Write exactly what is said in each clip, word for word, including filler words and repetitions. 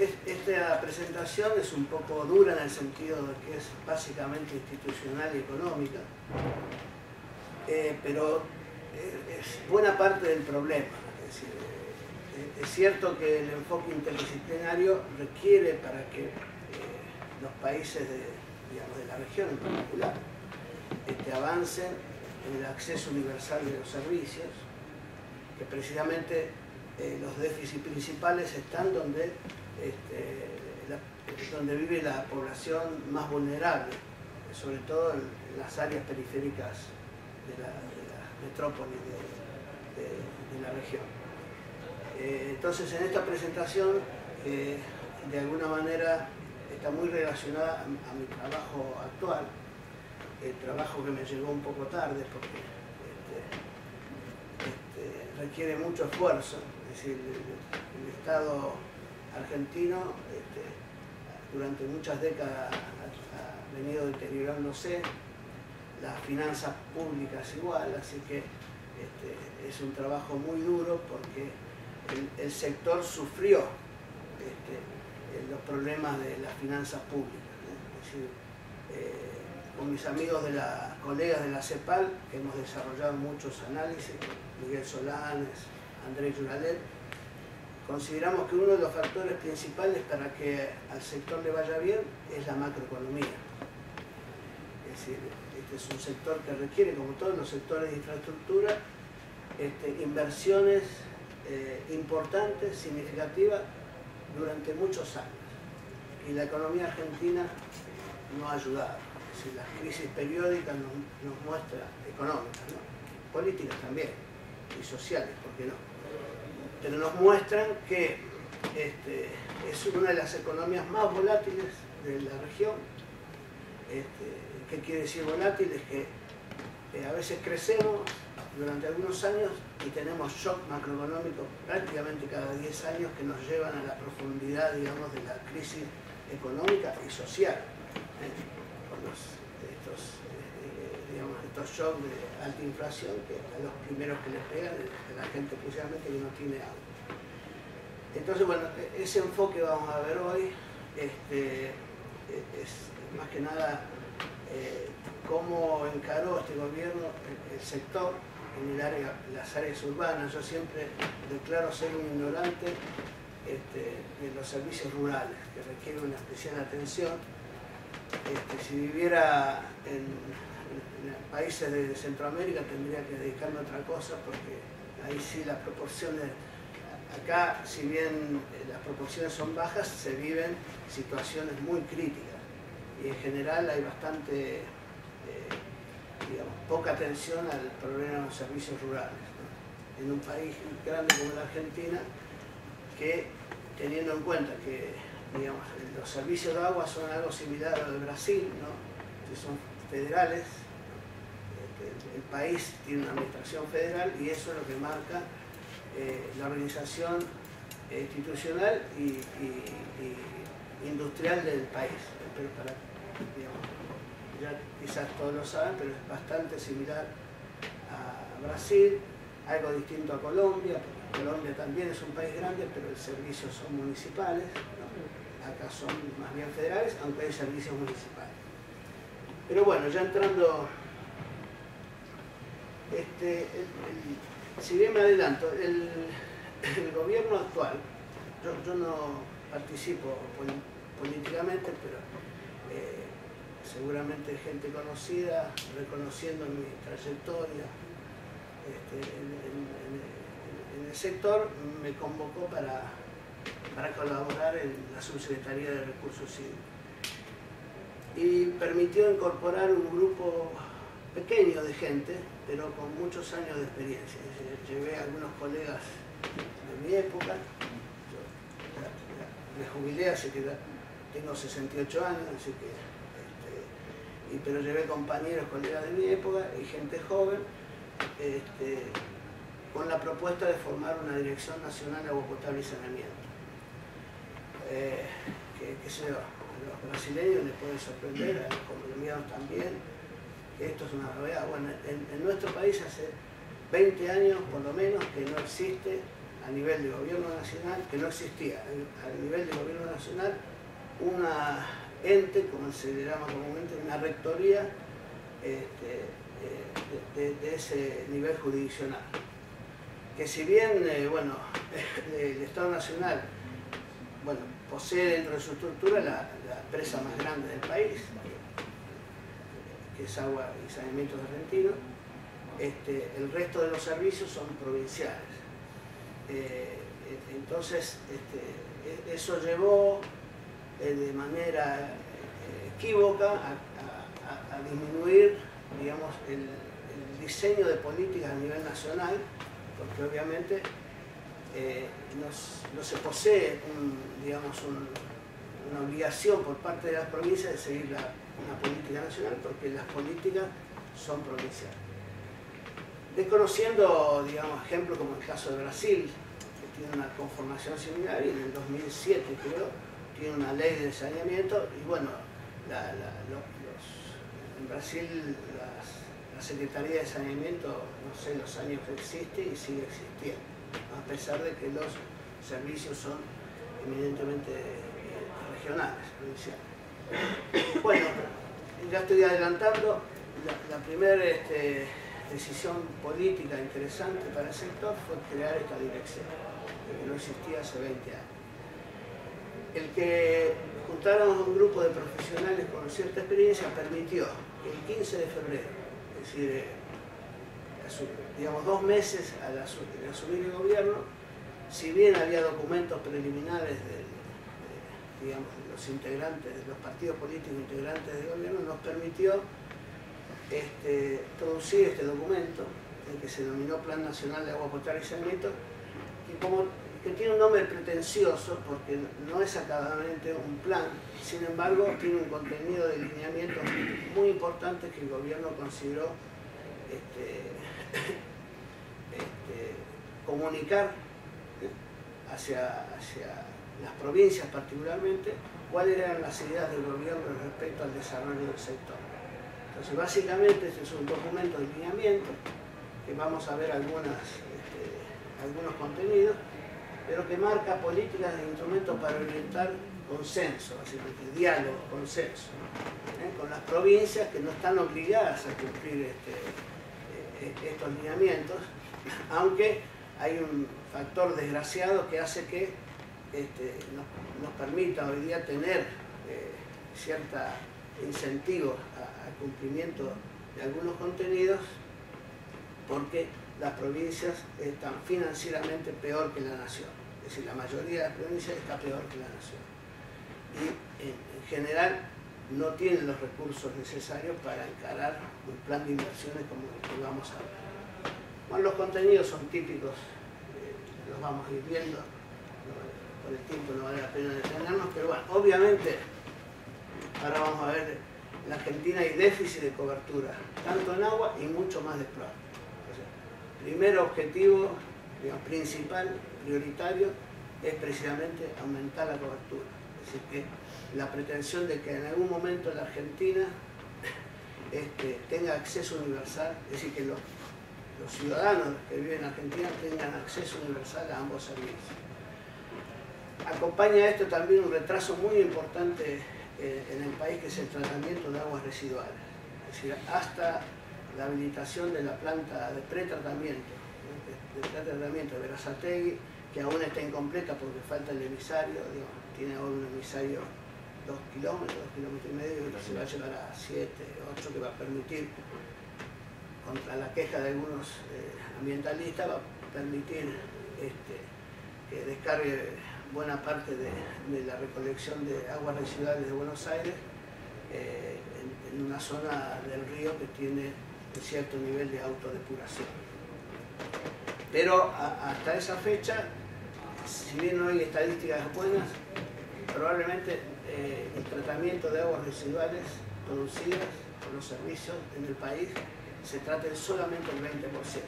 esta presentación es un poco dura en el sentido de que es básicamente institucional y económica, eh, pero es buena parte del problema. Es decir, es cierto que el enfoque interdisciplinario requiere para que eh, los países de, digamos, de la región en particular este, avancen en el acceso universal de los servicios, que precisamente eh, los déficits principales están donde, este, la, donde vive la población más vulnerable, sobre todo en, en las áreas periféricas de la, de la metrópoli de, de, de la región. Eh, entonces, en esta presentación, eh, de alguna manera, está muy relacionada a, a mi trabajo actual, el trabajo que me llegó un poco tarde porque este, este, requiere mucho esfuerzo. Es decir, el, el Estado argentino este, durante muchas décadas ha, ha venido deteriorándose, las finanzas públicas igual, así que este, es un trabajo muy duro porque el, el sector sufrió este, los problemas de las finanzas públicas, ¿eh? Es decir, eh, con mis amigos de la, colegas de la CEPAL, que hemos desarrollado muchos análisis, Miguel Solanes, Andrés Yuralet, consideramos que uno de los factores principales para que al sector le vaya bien es la macroeconomía. Es decir, este es un sector que requiere, como todos los sectores de infraestructura, este, inversiones eh, importantes, significativas, durante muchos años. Y la economía argentina no ha ayudado. Es decir, las crisis periódicas nos, nos muestran, económicas, ¿no? Políticas también, y sociales, ¿por qué no? Pero nos muestran que este, es una de las economías más volátiles de la región. Este, ¿Qué quiere decir volátil? Es que eh, a veces crecemos durante algunos años y tenemos shock macroeconómico prácticamente cada diez años que nos llevan a la profundidad, digamos, de la crisis económica y social. ¿eh? Con los, estos, eh, digamos, estos shocks de alta inflación que a los primeros que les pegan es a la gente precisamente que no tiene agua. Entonces, bueno, ese enfoque vamos a ver hoy este, es más que nada eh, cómo encaró este gobierno el, el sector en el área, las áreas urbanas. Yo siempre declaro ser un ignorante este, de los servicios rurales, que requieren una especial atención. Este, si viviera en, en países de Centroamérica tendría que dedicarme a otra cosa, porque ahí sí las proporciones, acá si bien las proporciones son bajas, se viven situaciones muy críticas y en general hay bastante eh, digamos, poca atención al problema de los servicios rurales, ¿no? En un país grande como la Argentina, que teniendo en cuenta que digamos, los servicios de agua son algo similar a lo de Brasil, ¿no? Que son federales, el, el país tiene una administración federal y eso es lo que marca eh, la organización eh, institucional y, y, y industrial del país. Pero para, digamos, ya quizás todos lo saben, pero es bastante similar a Brasil, algo distinto a Colombia, porque Colombia también es un país grande, pero los servicios son municipales, ¿no? Acá son más bien federales, aunque hay servicios municipales. Pero bueno, ya entrando, este, el, el, si bien me adelanto, el, el gobierno actual, yo, yo no participo políticamente, pero eh, seguramente gente conocida, reconociendo mi trayectoria este, en, en, en, en el sector, me convocó para, para colaborar en la Subsecretaría de Recursos Hídricos. Y permitió incorporar un grupo pequeño de gente, pero con muchos años de experiencia. Llevé a algunos colegas de mi época, yo ya, ya me jubilé, así que ya tengo sesenta y ocho años, así que, este, y, pero llevé compañeros, colegas de mi época y gente joven, este, con la propuesta de formar una Dirección Nacional de Agua Potable y Saneamiento. Eh, que, que sé yo, a los brasileños les puede sorprender, a los colombianos también, que esto es una novedad. Bueno, en, en nuestro país hace veinte años por lo menos que no existe a nivel de gobierno nacional, que no existía a nivel de gobierno nacional una ente, como se le llama comúnmente, una rectoría este, de, de, de ese nivel jurisdiccional. Que si bien, eh, bueno, el Estado Nacional, bueno, posee dentro de su estructura la, la empresa más grande del país, que es Agua y Saneamientos Argentinos, este, el resto de los servicios son provinciales. Eh, entonces, este, eso llevó eh, de manera eh, equívoca a, a, a disminuir, digamos, el, el diseño de políticas a nivel nacional, porque obviamente eh, no, no se posee un, digamos, un, una obligación por parte de las provincias de seguir la, una política nacional, porque las políticas son provinciales. Desconociendo, digamos, ejemplos como el caso de Brasil, que tiene una conformación similar, y en el dos mil siete, creo, tiene una ley de saneamiento, y bueno, la, la, los, los, en Brasil las, la Secretaría de Saneamiento, no sé los años que existe y sigue existiendo, a pesar de que los servicios son eminentemente eh, regionales, provinciales. Bueno, ya estoy adelantando, la, la primera este, decisión política interesante para el sector fue crear esta dirección, que no existía hace veinte años. El que juntáramos un grupo de profesionales con cierta experiencia permitió que el quince de febrero, es decir, digamos dos meses al asumir el gobierno, si bien había documentos preliminares de, de, digamos, de los integrantes, de los partidos políticos integrantes del gobierno, nos permitió este, producir este documento, el que se denominó Plan Nacional de Agua Potable y Saneamiento, que, como, que tiene un nombre pretencioso porque no es acabadamente un plan, sin embargo tiene un contenido de lineamientos muy importantes que el gobierno consideró este, este, comunicar hacia, hacia las provincias particularmente cuáles eran las ideas del gobierno respecto al desarrollo del sector. Entonces, básicamente, este es un documento de lineamiento, que vamos a ver algunas, este, algunos contenidos, pero que marca políticas e instrumentos para orientar consenso, básicamente, diálogo, consenso, ¿eh? con las provincias que no están obligadas a cumplir este, eh, estos lineamientos, aunque hay un factor desgraciado que hace que este, nos, nos permita hoy día tener eh, cierta incentivos al cumplimiento de algunos contenidos, porque las provincias están financieramente peor que la nación. Es decir, la mayoría de las provincias está peor que la nación. Y en, en general no tienen los recursos necesarios para encarar un plan de inversiones como el que vamos a ver. Bueno, los contenidos son típicos, eh, los vamos a ir viendo, no, por el tiempo no vale la pena detenernos, pero bueno, obviamente ahora vamos a ver, en la Argentina hay déficit de cobertura, tanto en agua y mucho más de cloaca. O sea, primer objetivo, digamos, principal, prioritario, es precisamente aumentar la cobertura. Es decir, que la pretensión de que en algún momento la Argentina este, tenga acceso universal, es decir, que los, los ciudadanos que viven en Argentina tengan acceso universal a ambos servicios. Acompaña a esto también un retraso muy importante eh, en el país, que es el tratamiento de aguas residuales. Es decir, hasta la habilitación de la planta de pretratamiento, ¿no? de, de pretratamiento de Berazategui, que aún está incompleta porque falta el emisario, digo, tiene ahora un emisario dos kilómetros, dos kilómetros y medio, y se va a llegar a siete, ocho, que va a permitir, contra la queja de algunos eh, ambientalistas, va a permitir este, que descargue buena parte de, de la recolección de aguas residuales de Buenos Aires eh, en, en una zona del río que tiene un cierto nivel de autodepuración. Pero a, hasta esa fecha, si bien no hay estadísticas buenas, probablemente eh, el tratamiento de aguas residuales producidas por los servicios en el país se trate solamente el veinte por ciento.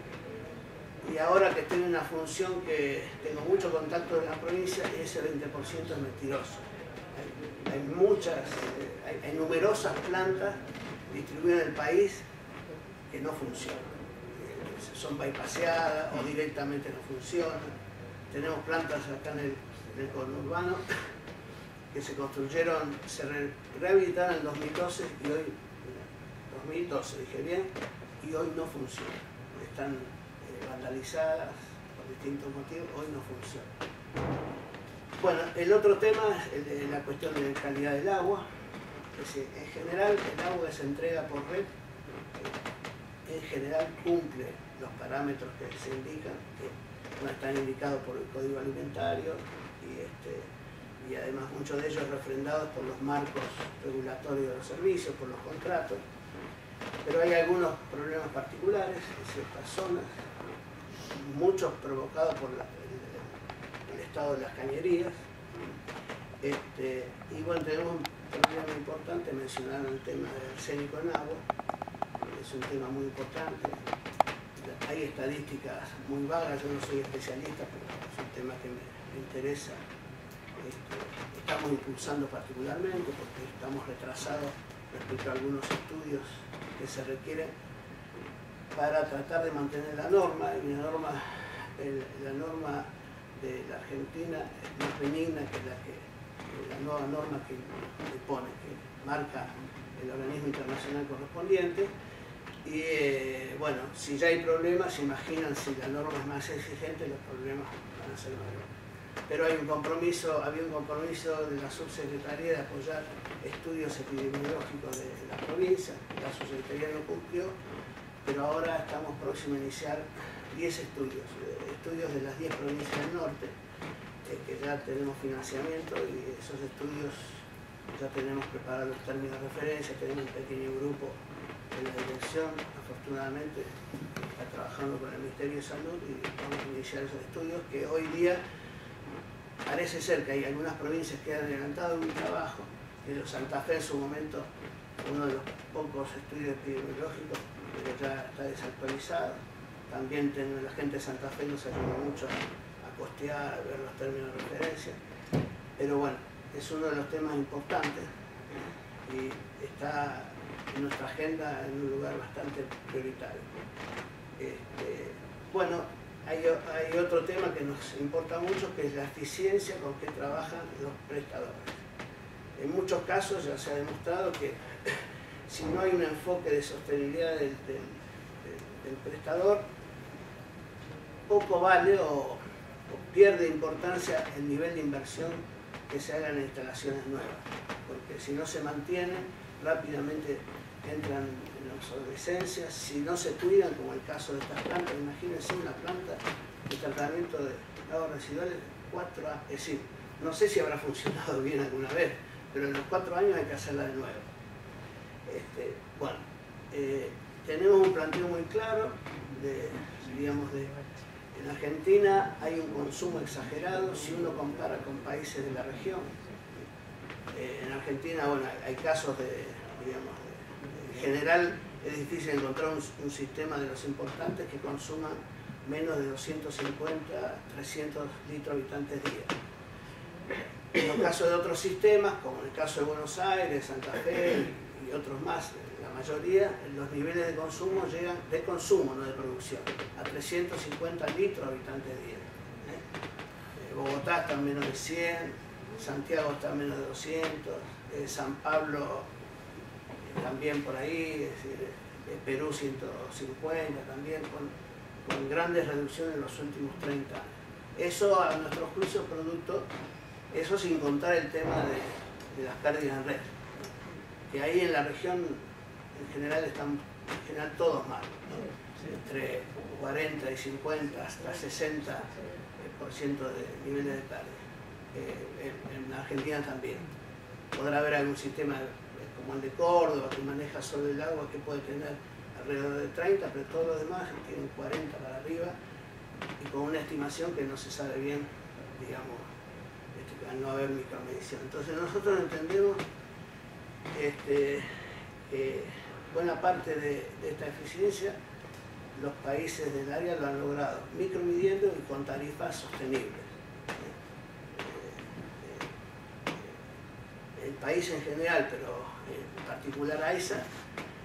Y ahora que tengo una función que tengo mucho contacto en la provincia, ese veinte por ciento es mentiroso. Hay, hay muchas, eh, hay, hay numerosas plantas distribuidas en el país que no funcionan. son bypaseadas o directamente no funcionan. Tenemos plantas acá en el, en el conurbano que se construyeron, se re, rehabilitaron en dos mil doce y hoy, dos mil doce dije bien, y hoy no funcionan. Están eh, vandalizadas por distintos motivos, hoy no funcionan. Bueno, el otro tema es la cuestión de la calidad del agua. Es decir, en general el agua que se entrega por red en general cumple los parámetros que se indican, que no están indicados por el Código Alimentario y, este, y además muchos de ellos refrendados por los marcos regulatorios de los servicios, por los contratos. Pero hay algunos problemas particulares en ciertas zonas, muchos provocados por la, el, el estado de las cañerías. Este, y bueno, tenemos un problema importante, mencionaron el tema del arsénico en agua, es un tema muy importante. Hay estadísticas muy vagas, yo no soy especialista, pero es un tema que me, me interesa. Este, estamos impulsando particularmente porque estamos retrasados respecto a algunos estudios que se requieren para tratar de mantener la norma, y la norma, el, la norma de la Argentina es más benigna que la, que, la nueva norma que le pone, que marca el organismo internacional correspondiente. Y eh, bueno, si ya hay problemas, se imaginan si la norma es más exigente, los problemas van a ser mayores. Pero hay un compromiso, había un compromiso de la subsecretaría de apoyar estudios epidemiológicos de la provincia, la subsecretaría no cumplió, pero ahora estamos próximos a iniciar diez estudios, estudios de las diez provincias del norte, eh, que ya tenemos financiamiento y esos estudios ya tenemos preparados los términos de referencia, tenemos un pequeño grupo en la dirección, afortunadamente está trabajando con el Ministerio de Salud y vamos a iniciar esos estudios que hoy día parece ser que hay algunas provincias que han adelantado un trabajo, pero Santa Fe en su momento, uno de los pocos estudios epidemiológicos, pero ya está desactualizado. También ten, la gente de Santa Fe nos ayuda mucho a, a costear, a ver los términos de referencia, pero bueno, es uno de los temas importantes y está en nuestra agenda en un lugar bastante prioritario. Este, bueno, hay, hay otro tema que nos importa mucho, que es la eficiencia con que trabajan los prestadores. En muchos casos ya se ha demostrado que si no hay un enfoque de sostenibilidad del, del, del prestador, poco vale o, o pierde importancia el nivel de inversión que se haga en instalaciones nuevas, porque si no se mantienen, rápidamente entran en obsolescencia, si no se cuidan, como el caso de estas plantas. Imagínense una planta de tratamiento de aguas residuales, cuatro años, es decir, no sé si habrá funcionado bien alguna vez, pero en los cuatro años hay que hacerla de nuevo. Este, bueno, eh, tenemos un planteo muy claro, de, digamos, de, en Argentina hay un consumo exagerado si uno compara con países de la región. Eh, en Argentina, bueno, hay casos de, digamos, de, en general es difícil encontrar un, un sistema de los importantes que consuman menos de doscientos cincuenta a trescientos litros habitantes día. En los casos de otros sistemas, como en el caso de Buenos Aires, Santa Fe y otros más, la mayoría, los niveles de consumo llegan, de consumo, no de producción, a trescientos cincuenta litros habitantes día. ¿Eh? Bogotá está en menos de cien, Santiago está en menos de doscientos, eh, San Pablo eh, también por ahí, es decir, eh, Perú ciento cincuenta también, con, con grandes reducciones en los últimos treinta años. Eso a nuestro juicio producto, eso sin contar el tema de, de las pérdidas en red, que ahí en la región en general están en general todos mal, ¿no? Entre cuarenta y cincuenta hasta sesenta por ciento de niveles de pérdida. Eh, en, en Argentina también. Podrá haber algún sistema como el de Córdoba que maneja solo el agua que puede tener alrededor de treinta, pero todos los demás tienen cuarenta para arriba y con una estimación que no se sabe bien, digamos, este, al no haber micromedición. Entonces nosotros entendemos este, que buena parte de, de esta eficiencia los países del área lo han logrado micromidiendo y con tarifas sostenibles. El país en general, pero en particular AISA,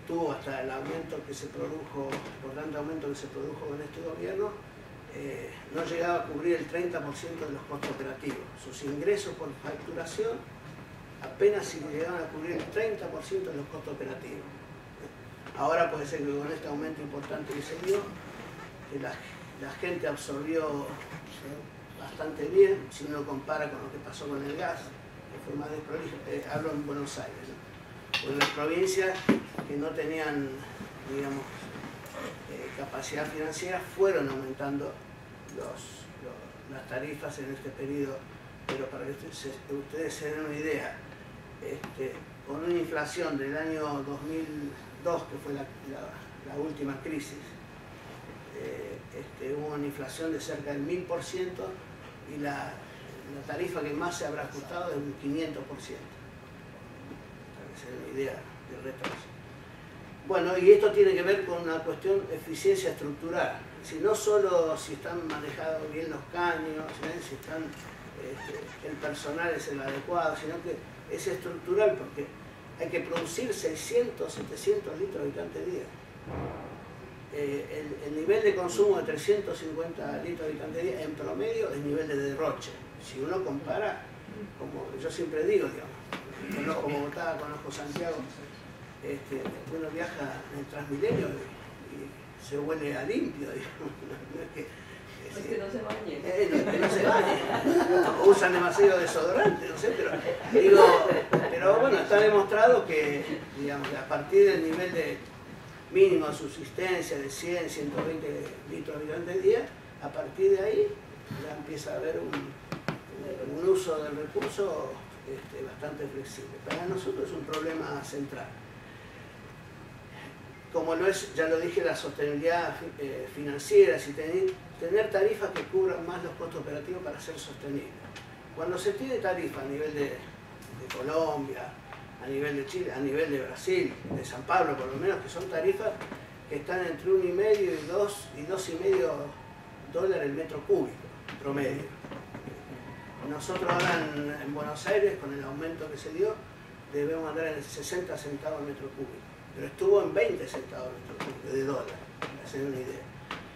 tuvo hasta el aumento que se produjo, el importante aumento que se produjo con este gobierno, eh, no llegaba a cubrir el treinta por ciento de los costos operativos. Sus ingresos por facturación apenas si llegaban a cubrir el treinta por ciento de los costos operativos. Ahora puede ser que con este aumento importante que se dio, que la, la gente absorbió bastante bien, si uno compara con lo que pasó con el gas, que fue más desprolijo. Eh, hablo en Buenos Aires, ¿no? O en las provincias que no tenían, digamos, eh, capacidad financiera, fueron aumentando los, los, las tarifas en este periodo. Pero para que ustedes, ustedes se den una idea, este, con una inflación del año dos mil dos, que fue la, la, la última crisis, eh, este, hubo una inflación de cerca del mil por ciento y la, la tarifa que más se habrá ajustado es un quinientos por ciento. Para que se den una idea del retraso. Bueno, y esto tiene que ver con una cuestión de eficiencia estructural. Si no solo si están manejados bien los caños, ¿eh? si están, este, el personal es el adecuado, sino que es estructural porque hay que producir seiscientos, setecientos litros habitante día. Eh, el, el nivel de consumo de trescientos cincuenta litros habitante día en promedio es nivel de derroche. Si uno compara, como yo siempre digo, digamos, conozco Bogotá, conozco Santiago, este, uno viaja en el Transmilenio y, y se huele a limpio, digamos. No es que, es que no se bañen. Eh, no, que no se bañen. O usan demasiado desodorante, no sé, pero digo, pero bueno, está demostrado que, digamos, a partir del nivel de mínimo de subsistencia de cien, ciento veinte litros habitante día, a partir de ahí ya empieza a haber un, un uso del recurso este, bastante flexible. Para nosotros es un problema central. Como lo es, ya lo dije, la sostenibilidad eh, financiera, si tener, tener tarifas que cubran más los costos operativos para ser sostenibles. Cuando se tiene tarifa a nivel de, de Colombia, a nivel de Chile, a nivel de Brasil, de San Pablo por lo menos, que son tarifas que están entre uno y medio y dos y dos y medio dólares el metro cúbico promedio. Nosotros ahora en, en Buenos Aires, con el aumento que se dio, debemos andar en sesenta centavos el metro cúbico. Pero estuvo en veinte centavos de dólar, para hacer una idea.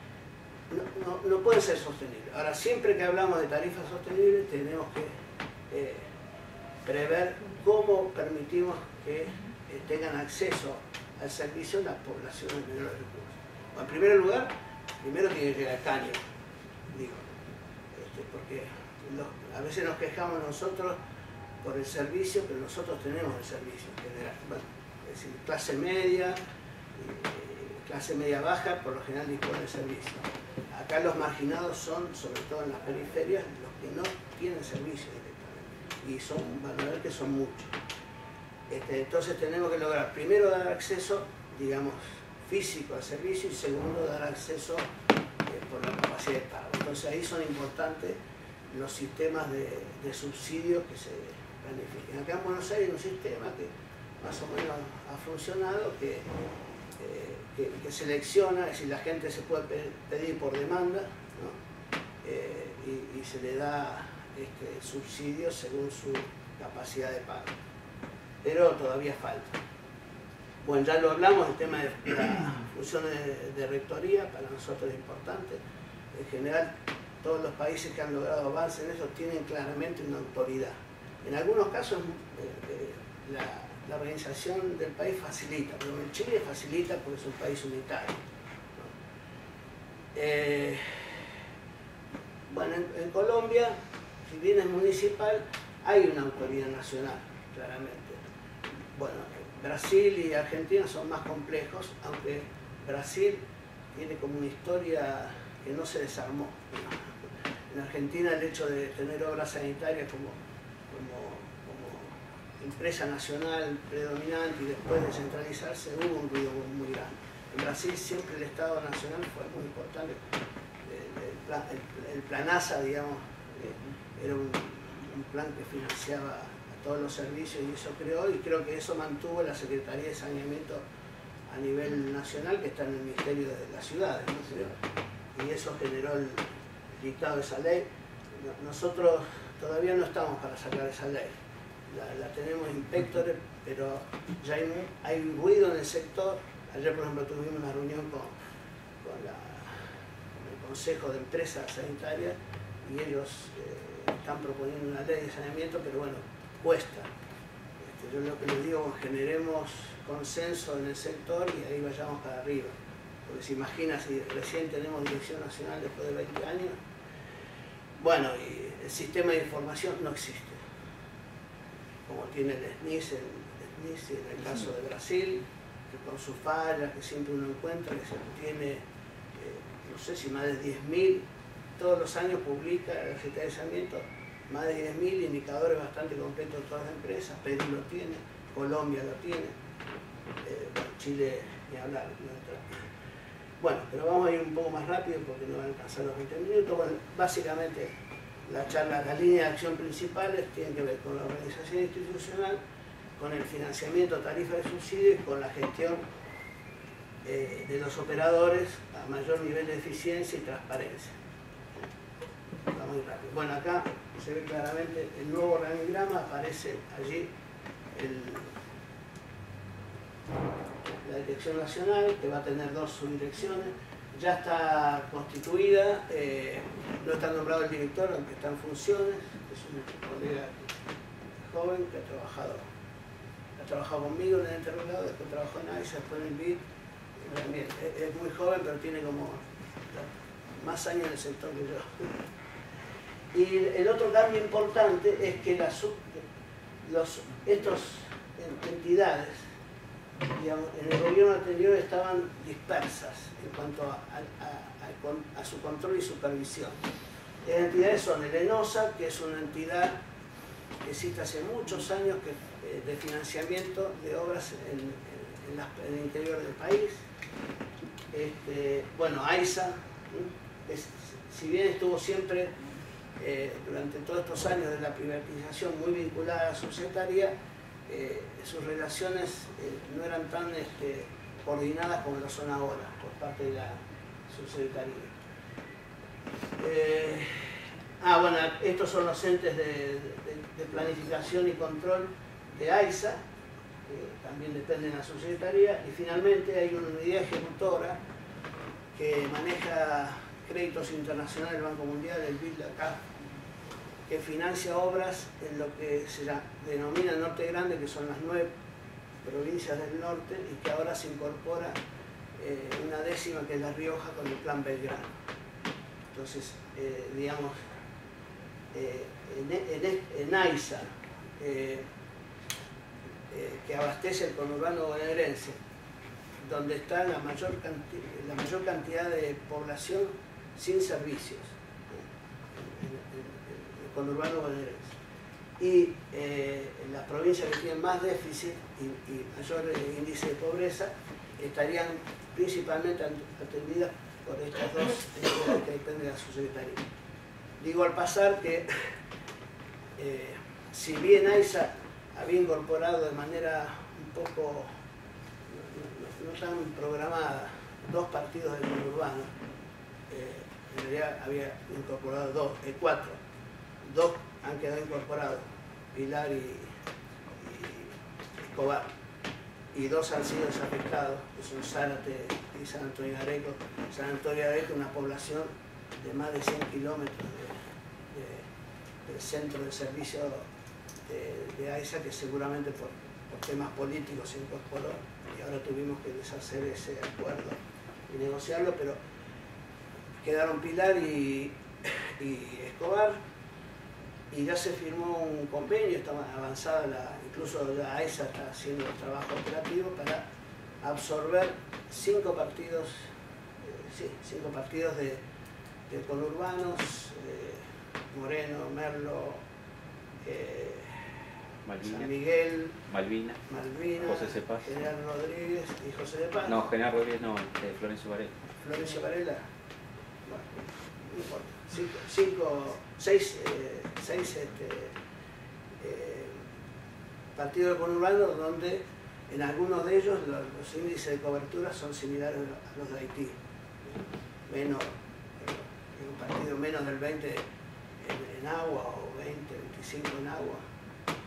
No, no, no puede ser sostenible. Ahora, siempre que hablamos de tarifas sostenibles, tenemos que eh, prever cómo permitimos que eh, tengan acceso al servicio las poblaciones de menores recursos. Bueno, en primer lugar, primero tiene que llegar el caño, digo, este, porque los, a veces nos quejamos nosotros por el servicio, pero nosotros tenemos el servicio en general. Bueno, es decir, clase media, eh, clase media baja, por lo general dispone de servicio. Acá los marginados son, sobre todo en las periferias, los que no tienen servicio directamente. Y son, van a ver que son muchos. Este, entonces tenemos que lograr, primero, dar acceso, digamos, físico al servicio y segundo, dar acceso eh, por la capacidad de pago. Entonces ahí son importantes los sistemas de, de subsidios que se planifiquen. Acá en Buenos Aires hay un sistema que más o menos ha funcionado, que, eh, que, que selecciona, es decir, la gente se puede pedir por demanda, ¿no? eh, y, y se le da este, subsidios según su capacidad de pago. Pero todavía falta. Bueno, ya lo hablamos, el tema de la función de, de rectoría para nosotros es importante. En general, todos los países que han logrado avances en eso tienen claramente una autoridad. En algunos casos, eh, eh, la La organización del país facilita, pero en Chile facilita porque es un país unitario, ¿no? Eh, bueno, en, en Colombia, si bien es municipal, hay una autoridad nacional, claramente. Bueno, Brasil y Argentina son más complejos, aunque Brasil tiene como una historia que no se desarmó. En Argentina el hecho de tener obras sanitarias como, como empresa nacional predominante y después descentralizarse, hubo un ruido muy grande. En Brasil siempre el Estado Nacional fue muy importante. El, el, plan, el, el Planasa, digamos, eh, era un, un plan que financiaba a todos los servicios y eso creó, y creo que eso mantuvo la Secretaría de Saneamiento a nivel nacional, que está en el Ministerio de las Ciudades, ¿no? Y eso generó el dictado de esa ley. Nosotros todavía no estamos para sacar esa ley. la, la tenemos in pectore, pero ya hay, hay un ruido en el sector. Ayer, por ejemplo, tuvimos una reunión con, con, la, con el Consejo de Empresas Sanitarias y ellos eh, están proponiendo una ley de saneamiento, pero bueno, cuesta. Este, yo lo que les digo, generemos consenso en el sector y ahí vayamos para arriba. Porque se imagina si recién tenemos dirección nacional después de veinte años. Bueno, y el sistema de información no existe. Como tiene el S N I S, el S N I S en el caso de Brasil, que con sus fallas, que siempre uno encuentra, que se tiene, eh, no sé si más de diez mil, todos los años publica la Secretaría de Saneamiento más de diez mil indicadores bastante completos de todas las empresas. Perú lo tiene, Colombia lo tiene, eh, bueno, Chile ni hablar. ¿no? Bueno, pero vamos a ir un poco más rápido porque no van a alcanzar los veinte minutos. Bueno, básicamente la charla, las líneas de acción principales tienen que ver con la organización institucional, con el financiamiento, tarifa de subsidio y con la gestión eh, de los operadores a mayor nivel de eficiencia y transparencia. Vamos a ir rápido. Bueno, acá se ve claramente el nuevo organigrama, aparece allí el, la Dirección Nacional, que va a tener dos subdirecciones. Ya está constituida, eh, no está nombrado el director, aunque está en funciones, es un colega joven que ha trabajado, ha trabajado conmigo en el ente regulador, después trabajó en AISA, después en el B I D. También es, es muy joven, pero tiene como más años en el sector que yo. Y el otro cambio importante es que las, los, estas entidades, digamos, en el gobierno anterior estaban dispersas en cuanto a, a, a, a su control y supervisión. Las entidades son el ENOSA, que es una entidad que existe hace muchos años que, eh, de financiamiento de obras en, en, en, la, en el interior del país. Este, bueno, AISA, es, si bien estuvo siempre eh, durante todos estos años de la privatización muy vinculada a la subsecretaría, Eh, sus relaciones eh, no eran tan este, coordinadas como lo son ahora por parte de la subsecretaría. Eh, ah, bueno, estos son los entes de, de, de planificación y control de AISA, que también dependen de la subsecretaría, y finalmente hay una unidad ejecutora que maneja créditos internacionales del Banco Mundial, el B I D, la C A F, que financia obras en lo que se denomina el Norte Grande, que son las nueve provincias del norte, y que ahora se incorpora eh, una décima, que es La Rioja, con el Plan Belgrano. Entonces, eh, digamos, eh, en, en, en AISA, eh, eh, que abastece el conurbano bonaerense, donde está la mayor, la mayor cantidad de población sin servicios, conurbano bonaerense, y eh, en las provincias que tienen más déficit y, y mayor eh, índice de pobreza estarían principalmente atendidas por estas dos entidades que dependen de la subsecretaría. Digo al pasar que eh, si bien AISA había incorporado de manera un poco no, no, no tan programada dos partidos del conurbano, eh, en realidad había incorporado dos, eh, cuatro. Dos han quedado incorporados, Pilar y, y Escobar, y dos han sido desafectados, que son Zárate y San Antonio de Areco. San Antonio de Areco, una población de más de cien kilómetros de, de, del centro de servicio de, de AISA, que seguramente por, por temas políticos se incorporó, y ahora tuvimos que deshacer ese acuerdo y negociarlo, pero quedaron Pilar y, y Escobar. Y ya se firmó un convenio, está avanzada, la, incluso la AISA está haciendo el trabajo operativo para absorber cinco partidos, eh, sí, cinco partidos de, de conurbanos, eh, Moreno, Merlo, eh, Malvina, San Miguel, Malvina, Malvina, José Cepaz, General Rodríguez y José de Paz. No, General Rodríguez no, eh, Florencio Varela. Florencio Varela, bueno, no importa. Cinco, cinco, seis, eh, seis este, eh, partidos de conurbano, donde en algunos de ellos los, los índices de cobertura son similares a los de Haití. Menos, en un partido menos del veinte en, en agua, o veinte, veinticinco en agua, eh,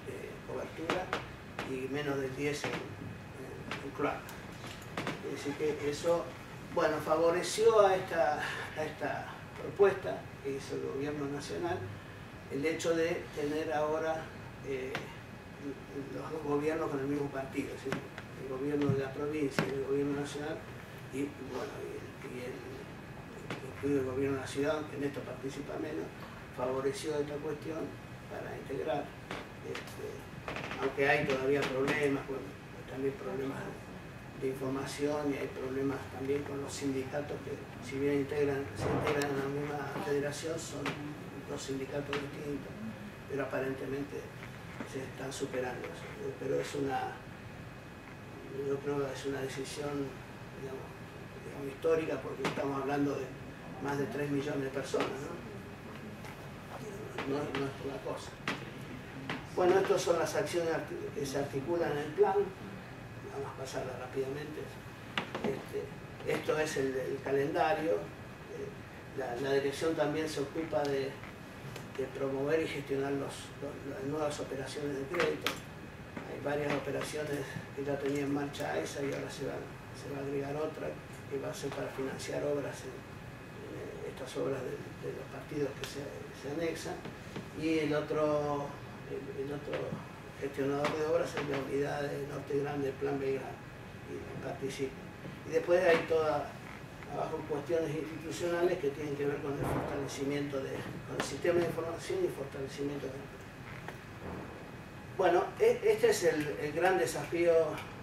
cobertura y menos del diez en, en, en cloaca. Es decir que eso, bueno, favoreció a esta, a esta propuesta que hizo el gobierno nacional el hecho de tener ahora eh, los dos gobiernos con el mismo partido, es decir, el gobierno de la provincia y el gobierno nacional, y bueno, y el, y el, incluido el gobierno de la ciudad, aunque en esto participa menos, favoreció esta cuestión para integrar, este, aunque hay todavía problemas, bueno, también problemas de información y hay problemas también con los sindicatos que si bien integran, se integran en la misma federación, son dos sindicatos distintos, pero aparentemente se están superando. Pero es una, yo creo que es una decisión, digamos, digamos, histórica, porque estamos hablando de más de tres millones de personas, ¿no? No, no es una cosa. Bueno, estas son las acciones que se articulan en el plan. Vamos a pasarla rápidamente. Este, esto es el, el calendario. Eh, la, la dirección también se ocupa de, de promover y gestionar los, los, las nuevas operaciones de crédito. Hay varias operaciones que ya tenía en marcha A E S A y ahora se va, se va a agregar otra que va a ser para financiar obras en, en estas obras de, de los partidos que se, se anexan. Y el otro, el, el otro gestionador de obras es la unidad de Norte Grande, Plan Belgrano, y participa. Y después hay toda, abajo, cuestiones institucionales que tienen que ver con el fortalecimiento de, con el sistema de información y fortalecimiento de empleo. Bueno, este es el, el gran desafío,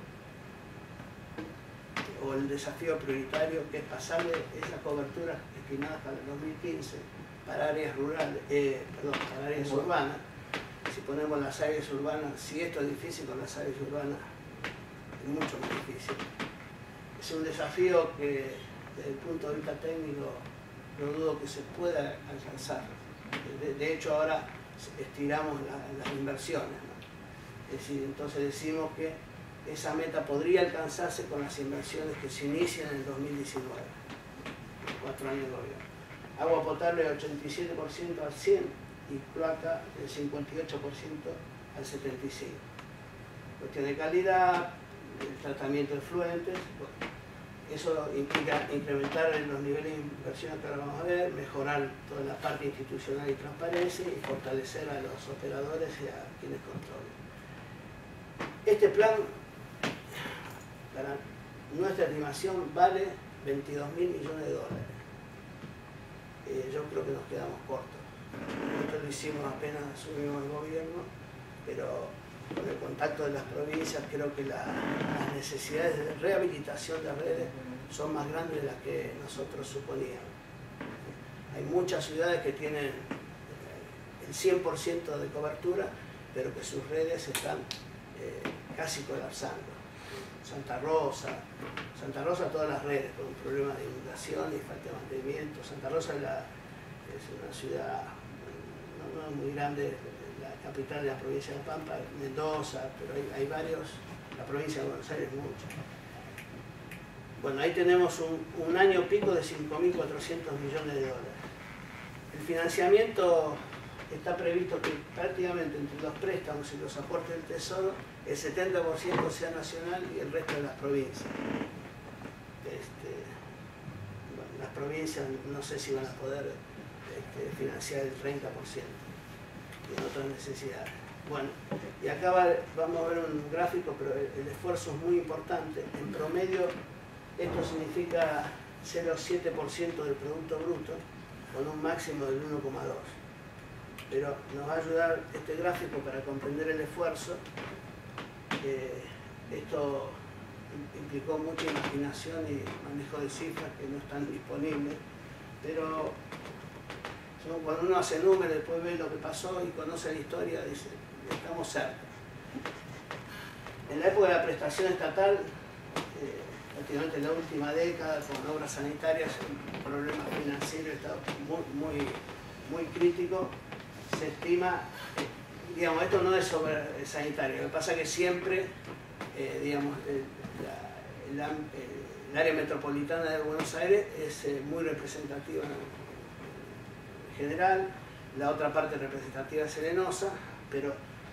o el desafío prioritario, que es pasarle esa cobertura estimada para el dos mil quince para áreas rurales, eh, perdón, para áreas urbanas. Si ponemos las áreas urbanas, si esto es difícil con las áreas urbanas, es mucho más difícil. Es un desafío que desde el punto de vista técnico no dudo que se pueda alcanzar. De, de hecho ahora estiramos la, las inversiones, ¿no? Es decir, entonces decimos que esa meta podría alcanzarse con las inversiones que se inician en el dos mil diecinueve, cuatro años de gobierno. Agua potable del ochenta y siete por ciento al cien por ciento y cloaca del cincuenta y ocho por ciento al setenta y cinco por ciento. Cuestión de calidad, el tratamiento de efluentes, bueno, eso implica incrementar los niveles de inversión que ahora vamos a ver, mejorar toda la parte institucional y transparencia y fortalecer a los operadores y a quienes controlan. Este plan, para nuestra estimación, vale veintidós mil millones de dólares. Eh, yo creo que nos quedamos cortos. Nosotros lo hicimos apenas asumimos el gobierno, pero con el contacto de las provincias creo que la, las necesidades de rehabilitación de redes son más grandes de las que nosotros suponíamos. Hay muchas ciudades que tienen el cien por ciento de cobertura, pero que sus redes están eh, casi colapsando. Santa Rosa, Santa Rosa todas las redes con problemas de inundación y falta de mantenimiento. Santa Rosa es, la, es una ciudad no, no muy grande, la capital de la provincia de Pampa, Mendoza, pero hay, hay varios, la provincia de Buenos Aires mucho. Bueno, ahí tenemos un, un año pico de cinco mil cuatrocientos millones de dólares. El financiamiento está previsto que prácticamente entre los préstamos y los aportes del Tesoro, el setenta por ciento sea nacional y el resto de las provincias. Este, bueno, las provincias no sé si van a poder este, financiar el treinta por ciento y en otras necesidades. Bueno, y acá va, vamos a ver un gráfico, pero el, el esfuerzo es muy importante. En promedio, esto significa cero coma siete por ciento del Producto Bruto, con un máximo del uno coma dos por ciento. Pero nos va a ayudar este gráfico para comprender el esfuerzo. Eh, esto implicó mucha imaginación y manejo de cifras que no están disponibles, pero cuando uno hace números, después ve lo que pasó y conoce la historia, dice, estamos cerca. En la época de la prestación estatal, eh, prácticamente en la última década, con obras sanitarias, un problema financiero estaba muy, muy, muy crítico. Se estima, eh, digamos, esto no es sobre sanitario, lo que pasa es que siempre, eh, digamos, el, la, el, el área metropolitana de Buenos Aires es eh, muy representativa en general, la otra parte representativa es Arenosa, pero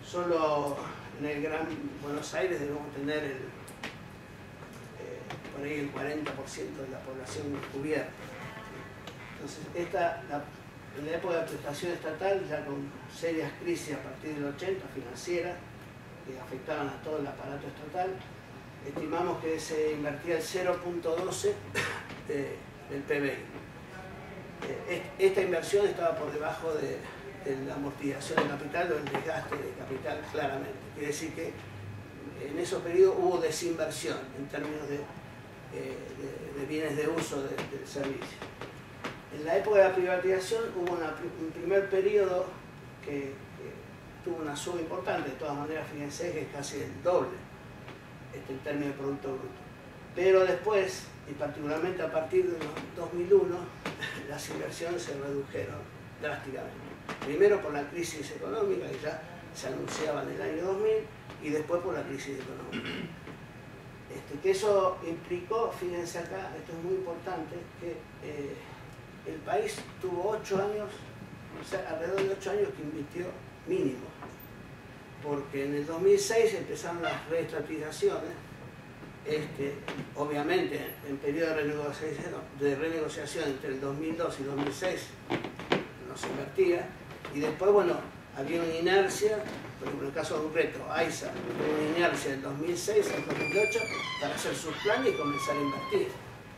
Solo en el Gran Buenos Aires debemos tener el, eh, por ahí el cuarenta por ciento de la población cubierta. Entonces, esta, la, en la época de prestación estatal, ya con serias crisis a partir del ochenta, financieras, que afectaban a todo el aparato estatal, estimamos que se invertía el cero punto doce de, del P B I. Eh, esta inversión estaba por debajo de, de la amortización de capital o el desgaste de capital, claramente. Quiere decir que en esos periodos hubo desinversión en términos de, eh, de, de bienes de uso de, del servicio. En la época de la privatización hubo una, un primer periodo que, que tuvo una suba importante. De todas maneras, fíjense que es casi el doble este, en términos de Producto Bruto. Pero después, y particularmente a partir de dos mil uno, las inversiones se redujeron drásticamente. Primero por la crisis económica, que ya se anunciaba en el año dos mil, y después por la crisis económica. Este, que eso implicó, fíjense acá, esto es muy importante, que eh, el país tuvo ocho años, o sea, alrededor de ocho años que invirtió mínimo. Porque en el dos mil seis empezaron las reestratizaciones, este, obviamente en periodo de renegociación, de renegociación entre el dos mil dos y dos mil seis no se invertía, y después, bueno, había una inercia, por ejemplo, en el caso de un reto, AISA, tuvo una inercia del dos mil seis al dos mil ocho para hacer su plan y comenzar a invertir.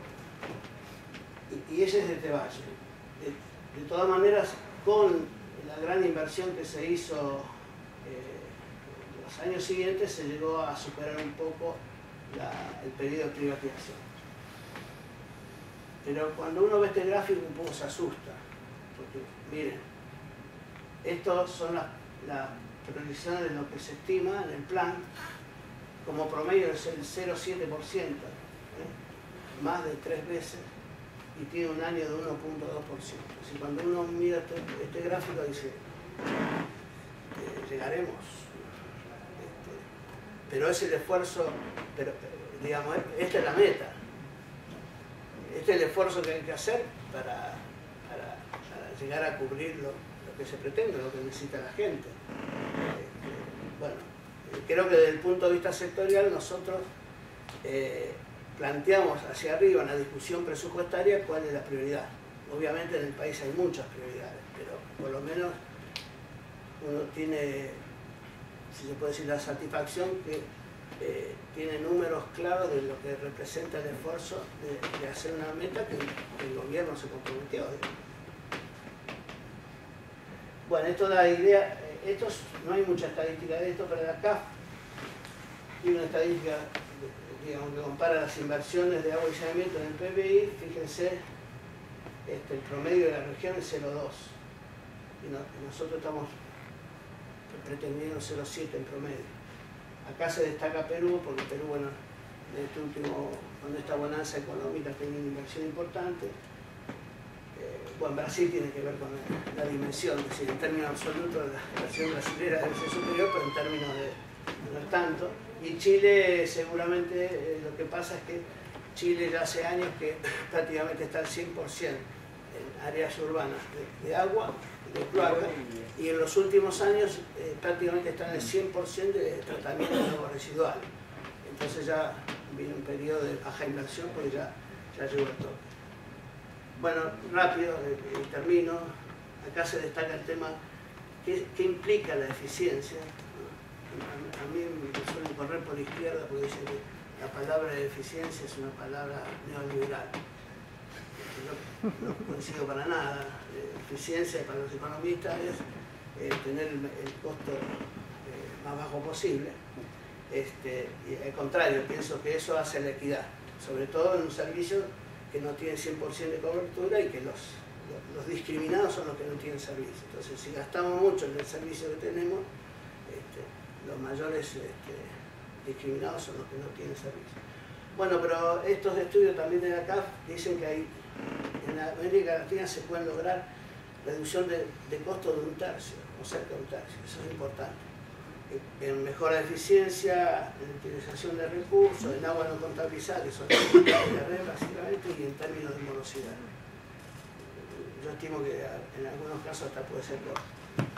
Y, y ese es este valle. De, de todas maneras, con la gran inversión que se hizo eh, en los años siguientes, se llegó a superar un poco la, el periodo de privatización. Pero cuando uno ve este gráfico un poco se asusta, porque miren, estas son las, las proyecciones de lo que se estima en el plan, como promedio es el cero coma siete por ciento, ¿eh? Más de tres veces, y tiene un año de uno punto dos por ciento. Si cuando uno mira este, este gráfico dice, eh, llegaremos, este, pero es el esfuerzo, pero, digamos, esta es la meta, este es el esfuerzo que hay que hacer para, para, para llegar a cubrir lo, lo que se pretende, lo que necesita la gente. Este, bueno, creo que desde el punto de vista sectorial nosotros eh, planteamos hacia arriba en la discusión presupuestaria cuál es la prioridad. Obviamente en el país hay muchas prioridades, pero por lo menos uno tiene, si se puede decir, la satisfacción que eh, tiene números claros de lo que representa el esfuerzo de, de hacer una meta que el gobierno se comprometió. Bueno, esto da idea, esto es, no hay mucha estadística de esto, pero la C A F tiene una estadística, digamos, que compara las inversiones de agua y saneamiento en el P B I. Fíjense, este, el promedio de la región es cero coma dos y, no, y nosotros estamos pretendiendo cero coma siete en promedio. Acá se destaca Perú, porque Perú, bueno, en este último, con esta bonanza económica, tiene una inversión importante. Eh, bueno, Brasil tiene que ver con la, la dimensión, es decir, en términos absolutos la inversión brasilera debe ser superior, pero en términos de no es tanto. Y Chile seguramente eh, lo que pasa es que Chile ya hace años que prácticamente está al cien por ciento en áreas urbanas de, de agua, de cloaca, y en los últimos años eh, prácticamente está en el cien por ciento de tratamiento de agua residual. Entonces ya viene un periodo de baja inversión porque ya, ya llegó el toque. Bueno, rápido, eh, eh, termino. Acá se destaca el tema que, que implica la eficiencia. A, a mí me suelen correr por la izquierda porque dicen que la palabra de eficiencia es una palabra neoliberal. No, no coincido para nada. Eh, eficiencia para los economistas es eh, tener el, el costo eh, más bajo posible. Este, y al contrario, pienso que eso hace la equidad, sobre todo en un servicio que no tiene cien por ciento de cobertura y que los, los, los discriminados son los que no tienen servicio. Entonces, si gastamos mucho en el servicio que tenemos, este, los mayores este, discriminados son los que no tienen servicio. Bueno, pero estos estudios también de la C A F dicen que hay, en América Latina se pueden lograr reducción de, de costo de un tercio, o cerca de un tercio, eso es importante. En mejora de eficiencia, en utilización de recursos, en agua no contabilizada, que son las red básicamente, y en términos de morosidad. Yo estimo que en algunos casos hasta puede ser peor.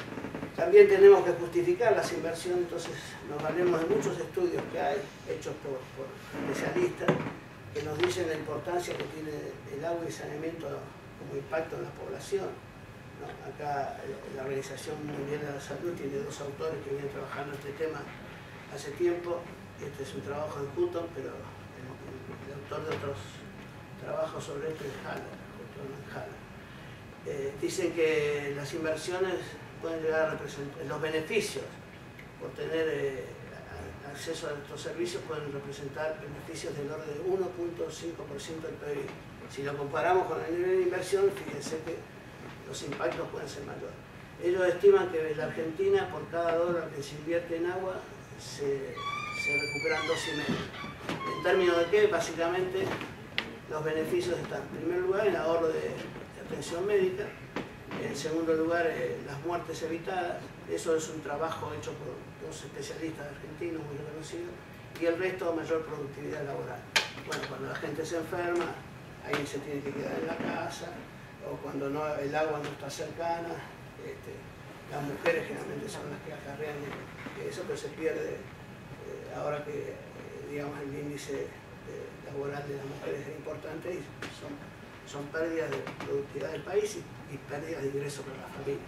También tenemos que justificar las inversiones, entonces nos valemos de muchos estudios que hay, hechos por, por especialistas, que nos dicen la importancia que tiene el agua y saneamiento como impacto en la población, ¿no? Acá la Organización Mundial de la Salud tiene dos autores que vienen trabajando este tema hace tiempo. Este es un trabajo en Hutton, pero el, el autor de otros trabajos sobre esto es Haller, Haller. Eh, dicen que las inversiones pueden llegar a representar, los beneficios por tener eh, acceso a estos servicios pueden representar beneficios del orden de uno punto cinco por ciento del P I B. Si lo comparamos con el nivel de inversión, fíjense que los impactos pueden ser mayores. Ellos estiman que en la Argentina, por cada dólar que se invierte en agua, se, se recuperan dos y medio. ¿En términos de qué? Básicamente, los beneficios están, en primer lugar, el ahorro de, de atención médica, en segundo lugar, eh, las muertes evitadas. Eso es un trabajo hecho por dos especialistas argentinos muy reconocidos, y el resto, mayor productividad laboral. Bueno, cuando la gente se enferma, alguien se tiene que quedar en la casa, o cuando no, el agua no está cercana, este, las mujeres generalmente son las que acarrean eso, pero se pierde eh, ahora que eh, digamos el índice eh, laboral de las mujeres es importante, y son, son pérdidas de productividad del país y, y pérdidas de ingresos para la familia.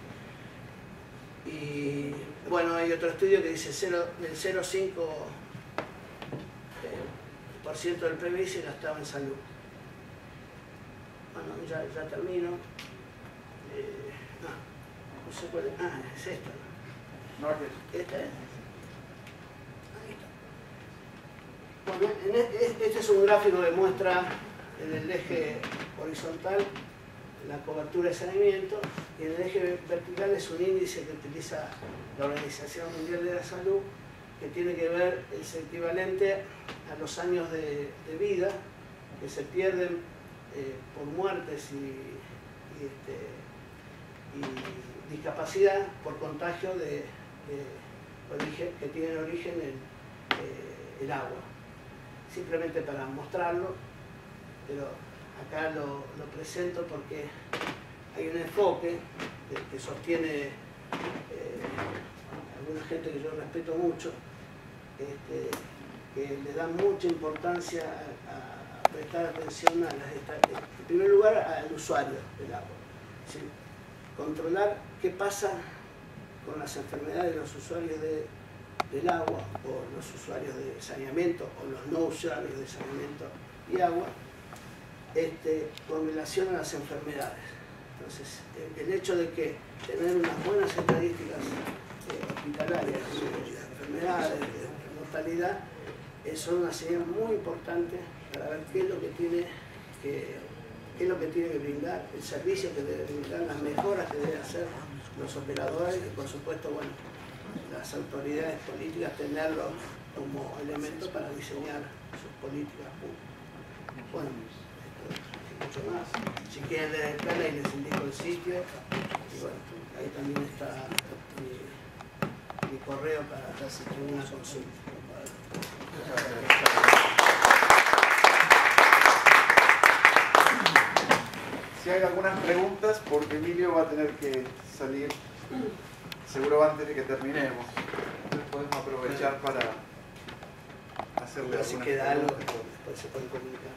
Y bueno, hay otro estudio que dice cero, del cero coma cinco por ciento del P I B se gastaba en salud. Bueno, ya, ya termino. Eh, no, no sé cuál es. Ah, es esta. No, que... ¿Esta es? Ahí está. Bueno, en este, este es un gráfico que muestra en el eje horizontal la cobertura de saneamiento, y en el eje vertical es un índice que utiliza la Organización Mundial de la Salud, que tiene que ver, es equivalente a los años de, de vida que se pierden eh, por muertes y, y, este, y discapacidad por contagio de, de origen, que tienen origen en eh, el agua. Simplemente para mostrarlo, pero acá lo, lo presento porque hay un enfoque que, que sostiene eh, alguna gente que yo respeto mucho, este, que le da mucha importancia a, a prestar atención a las estadísticas. En primer lugar, al usuario del agua. ¿Sí? Controlar qué pasa con las enfermedades de los usuarios de, del agua, o los usuarios de saneamiento, o los no usuarios de saneamiento y agua, este, con relación a las enfermedades. Entonces, el, el hecho de que tener unas buenas estadísticas eh, hospitalarias de enfermedades, de mortalidad, eh, son una señal muy importante para ver qué es lo que tiene que, qué es lo que tiene que brindar, el servicio que debe brindar, las mejoras que deben hacer los operadores, y por supuesto, bueno, las autoridades políticas tenerlo como elemento para diseñar sus políticas públicas. Bueno, mucho más. Si quieren leer el canal, les indico el sitio, y bueno, ahí también está mi, mi correo para hacer una consulta. Si hay algunas preguntas, porque Emilio va a tener que salir seguro antes de que terminemos, entonces podemos aprovechar para hacerle algunas si queda algo, preguntas. después se puede comunicar.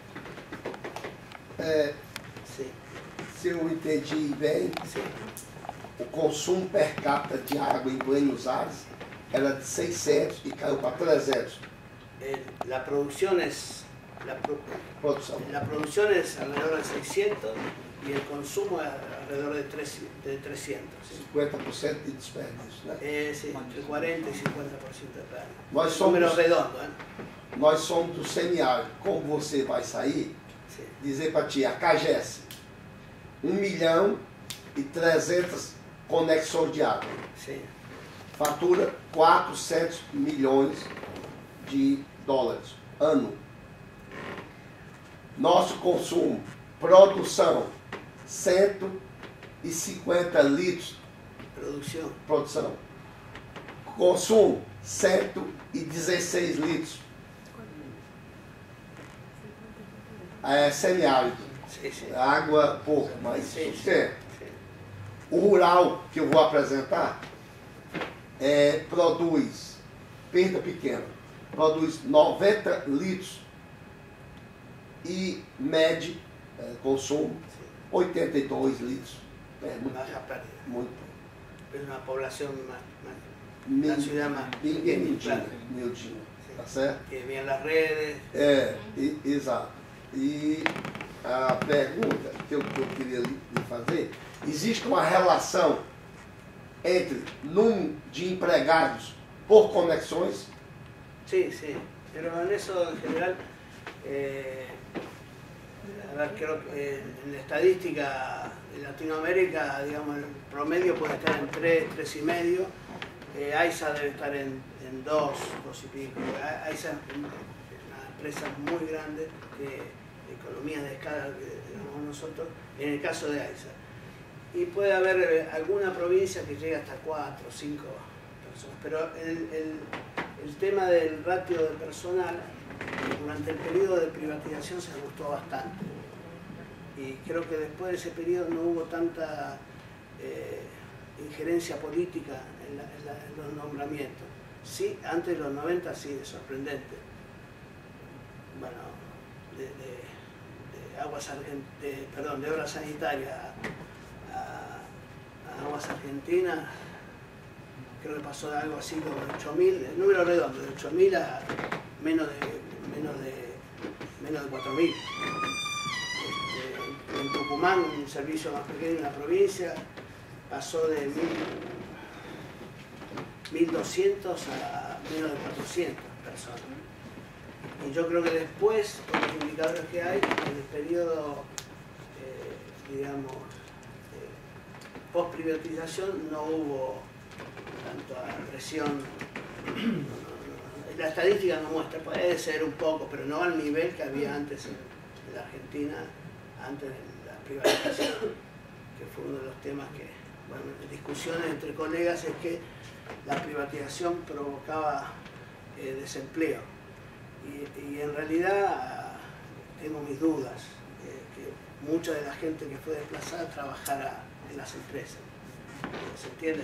É, Sí, se eu entendi bem, sí. o consumo per capita de água em Buenos Aires era de seiscentos e caiu para trezentos. El, la producción es la, pro, Produção. la producción es alrededor de seiscientos y el consumo es alrededor de, tres, de trescientos. ¿Sí? cinquenta por cento de desperdício, né? Eh, sí, entre cuarenta y cincuenta por ciento de pérdida. Nós Un número somos, redondo, ¿eh? nós somos do semiárido. Como você vai sair, Sí. dizer para ti, a CAGES, um milhão e trezentas conexões de água. Sí. Fatura quatrocentos milhões de dólares ano. Nosso consumo, produção, cento e cinquenta litros, Producción. produção. Consumo, cento e dezesseis litros. É semiárido. Sí, sí. Água pouco, mas Sí, sí, você. sí. O rural que eu vou apresentar é, produz, perda pequena, produz noventa litros e mede é, consumo oitenta e dois litros. É muito, Baja pérdida. muito. Es una población más, más Min- La ciudad más- bem miudinha, claro. miudinha, sí, tá certo? que bien las redes. É, e- exato. E a pergunta que eu, que eu queria lhe lhe fazer, existe uma relação entre número de empregados por conexões? Sí, sí, pero en eso en general, eh, a ver, creo que eh, en la estadística de Latinoamérica, digamos, el promedio puede estar en tres, tres y medio, eh, AISA debe estar en, en dos, dos y pico. A- AISA es una empresa muy grande, de economía de escala, que digamos nosotros, en el caso de AISA. Y puede haber eh, alguna provincia que llegue hasta cuatro o cinco personas, pero el, el, el tema del ratio de personal durante el periodo de privatización se ajustó bastante. Y creo que después de ese periodo no hubo tanta eh, injerencia política en, la, en, la, en los nombramientos. Sí, antes de los noventa sí, es sorprendente. Bueno, de, de, de aguas argent de, perdón, de obras sanitarias a, a Aguas Argentinas, creo que pasó de algo así como ocho mil, el número redondo, de ocho mil a menos de, menos de, menos de cuatro mil. Este, en Tucumán, un servicio más pequeño en la provincia, pasó de mil doscientos a menos de cuatrocientas personas. Y yo creo que después, con los indicadores que hay, en el periodo, eh, digamos, eh, post-privatización no hubo tanta presión. No, no, no. La estadística no muestra, puede ser un poco, pero no al nivel que había antes en, en la Argentina, antes de la privatización, que fue uno de los temas que, bueno, en discusiones entre colegas, es que la privatización provocaba eh, desempleo. Y, y en realidad tengo mis dudas, eh, que mucha de la gente que fue desplazada trabajara en las empresas. ¿Se entiende?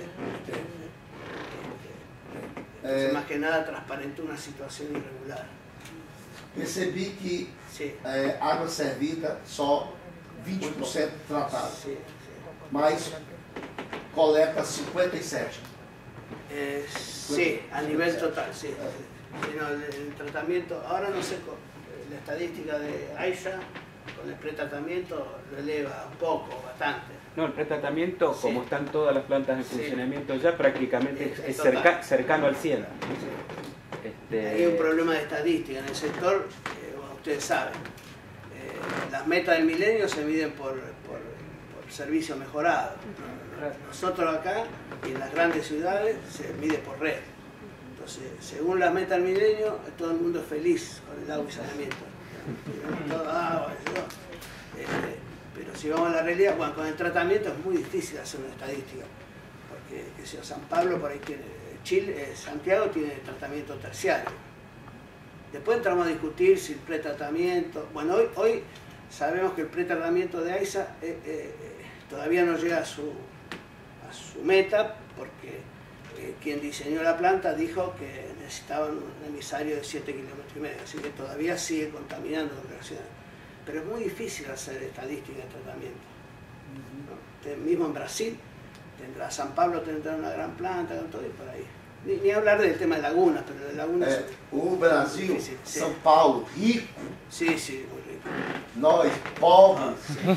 Entonces, É, más que nada transparentó una situación irregular. percebi que Sí, é, água servida só vinte por cento tratada, sí, sí. mas coleta cinquenta e sete. Eh, sí, a nivel total, sí. Sí, no, el, el tratamiento, ahora no sé, con la estadística de AISA, con el pretratamiento lo eleva un poco, bastante. No, el pretratamiento, Sí. como están todas las plantas en Sí. funcionamiento ya, prácticamente Es- es, es cerca- total. cercano al cien. Sí. Este, Hay un problema de estadística en el sector, eh, bueno, ustedes saben. Eh, las metas del milenio se miden por, por, por servicio mejorado. Nosotros acá y en las grandes ciudades se mide por red. Entonces, según las metas del milenio, todo el mundo es feliz con el agua y saneamiento. Todo agua, ¿no? Este, pero si vamos a la realidad, bueno, con el tratamiento es muy difícil hacer una estadística. Porque, qué sé yo, San Pablo por ahí tiene, Chile, eh, Santiago tiene tratamiento terciario. Después entramos a discutir si el pretratamiento, bueno, hoy, hoy sabemos que el pretratamiento de AISA eh, eh, todavía no llega a su, a su meta, porque eh, quien diseñó la planta dijo que necesitaban un emisario de siete kilómetros y medio, así que todavía sigue contaminando la operación. Pero es muy difícil hacer estadística de tratamiento. ¿No? Usted mismo en Brasil, tendrá, San Pablo tendrá una gran planta, con todo y por ahí. Ni, ni hablar del tema de lagunas, pero de lagunas... É, o Brasil, Difícil, sim. São Paulo, rico, Sí, sí, muy rico. nós, pobres,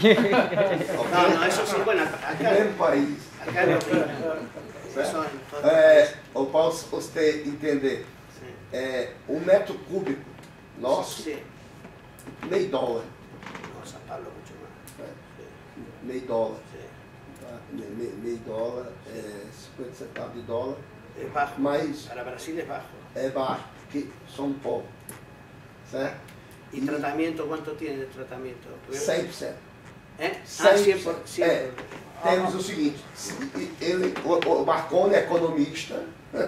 No, no, eso sí, bueno, acá, mesmo país. acá es lo mismo. Eso en todos los É, países. ou para você entender, Sí. é, um metro cúbico nosso, Sí. meio dólar. No, San Pablo mucho más. É, Sí, meio dólar. sí. Tá? Me- me- Meio dólar, é, cinquenta centavos de dólar, Es bajo. mas Para Brasil es bajo. é baixo, porque somos pobres. Certo? ¿Y tratamiento cuánto tiene el tratamiento? cem por cento. ¿Eh? Ah, cem cien por por cento. É, temos o seguinte, ele, o, o Marconi é economista,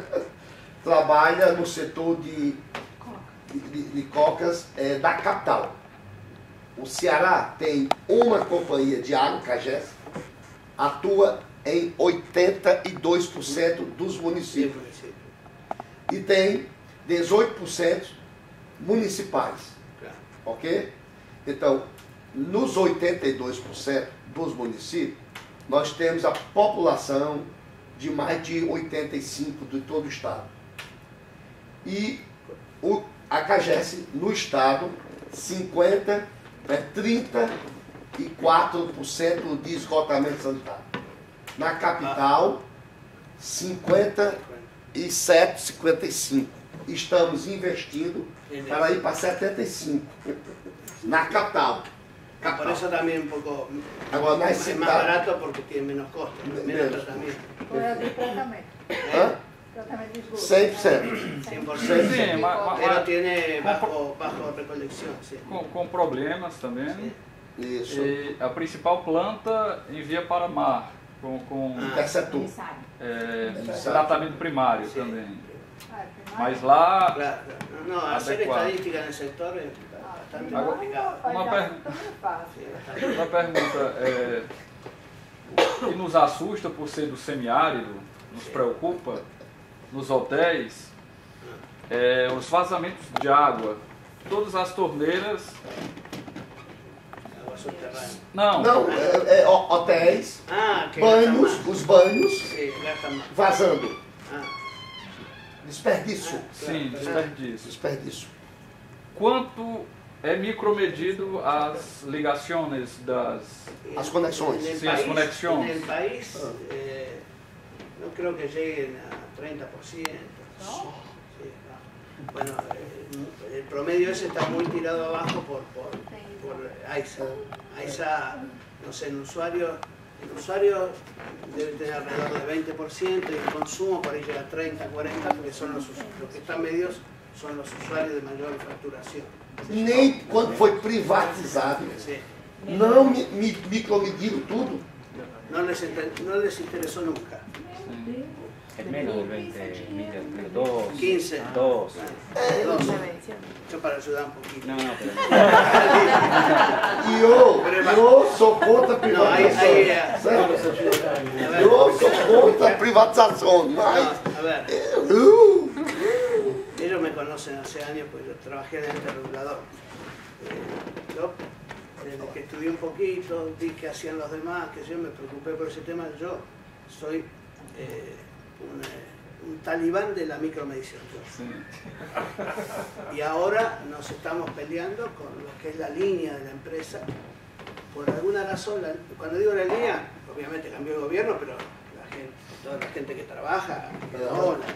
trabalha no setor de, de, de, de cocas é, da capital. O Ceará tem uma companhia de água, Cagés, atua em oitenta e dois por cento dos municípios. município. E tem dezoito por cento municipais. Claro. Ok? Então, nos oitenta e dois por cento dos municípios, nós temos a população de mais de oitenta e cinco por cento de todo o estado. E o, a CAGES, no estado, cinquenta, é, trinta e quatro por cento de esgotamento sanitário. Na capital, cinquenta e sete, cinquenta e cinco. Estamos investindo para ir para setenta e cinco. Na capital. Por capital. eso también un poco Agora, nas es más cidades. barato porque tiene menos costo, menos Menos. tratamiento. Foi de tratamento. Hã? Tratamento de esgoto. cem por cento. cem por Sim, ciento. mas, mas- Pero tiene bajo, bajo recolección, sí. com, com problemas também. Sí. Isso. E a principal planta envia para mar, com, com Ah. Interceptor. Emissário. é, tratamento primário Sim. também. Ah, primário. Mas lá, Claro, claro. No, no, hacer Adecuado. estadística en el sector es bastante Agora- complicado. Mas Uma já per- também é fácil. Sí, bastante. uma pergunta, é, o que nos assusta por ser do semiárido, nos preocupa, nos hotéis, é, os vazamentos de água. Todas as torneiras, Agua subterránea. não, Não, é, é, ho- hotéis, Ah, que gastan banhos, más. os banhos Sí, gastan más. vazando. Ah, Desperdício. sim, desperdício. Desperdício. Quanto é micromedido as ligações das... Las conexiones. En el Sí, las país, conexiones. En el país Ah. eh, no creo que lleguen a treinta por ciento. ¿No? Sí, no. Bueno, eh, el promedio ese está muy tirado abajo por, por, por AISA. AISA, no sé, el usuario, el usuario debe tener alrededor de veinte por ciento y el consumo por ahí llega a treinta, cuarenta, porque son los, us- los que están medios son los usuarios de mayor facturación. Nem quando foi privatizado. Sí. Não me, me micromediram tudo. No les, inter- no les interesó nunca. Es menos del veinte millas, creo, dos. quince. Dos. Bueno, doce. Prevención. Yo para ayudar un poquito. No, no, pero. E eu, Pero- eu sou contra a No, ahí, ahí, privatização. eh, Certo? a ver, Eu sou contra a privatização, no, mas. a ver, Uh, ellos me conocen hace años porque yo trabajé en el ente regulador. Eh, yo, desde que estudié un poquito, vi qué hacían los demás, que yo me preocupé por ese tema, yo soy eh, un, eh, un talibán de la micromedición. yo. Sim. Y ahora nos estamos peleando con lo que es la línea de la empresa. Por alguna razón, la- cuando digo la línea, obviamente cambió el gobierno, pero la gente, toda la gente que trabaja, quedó la-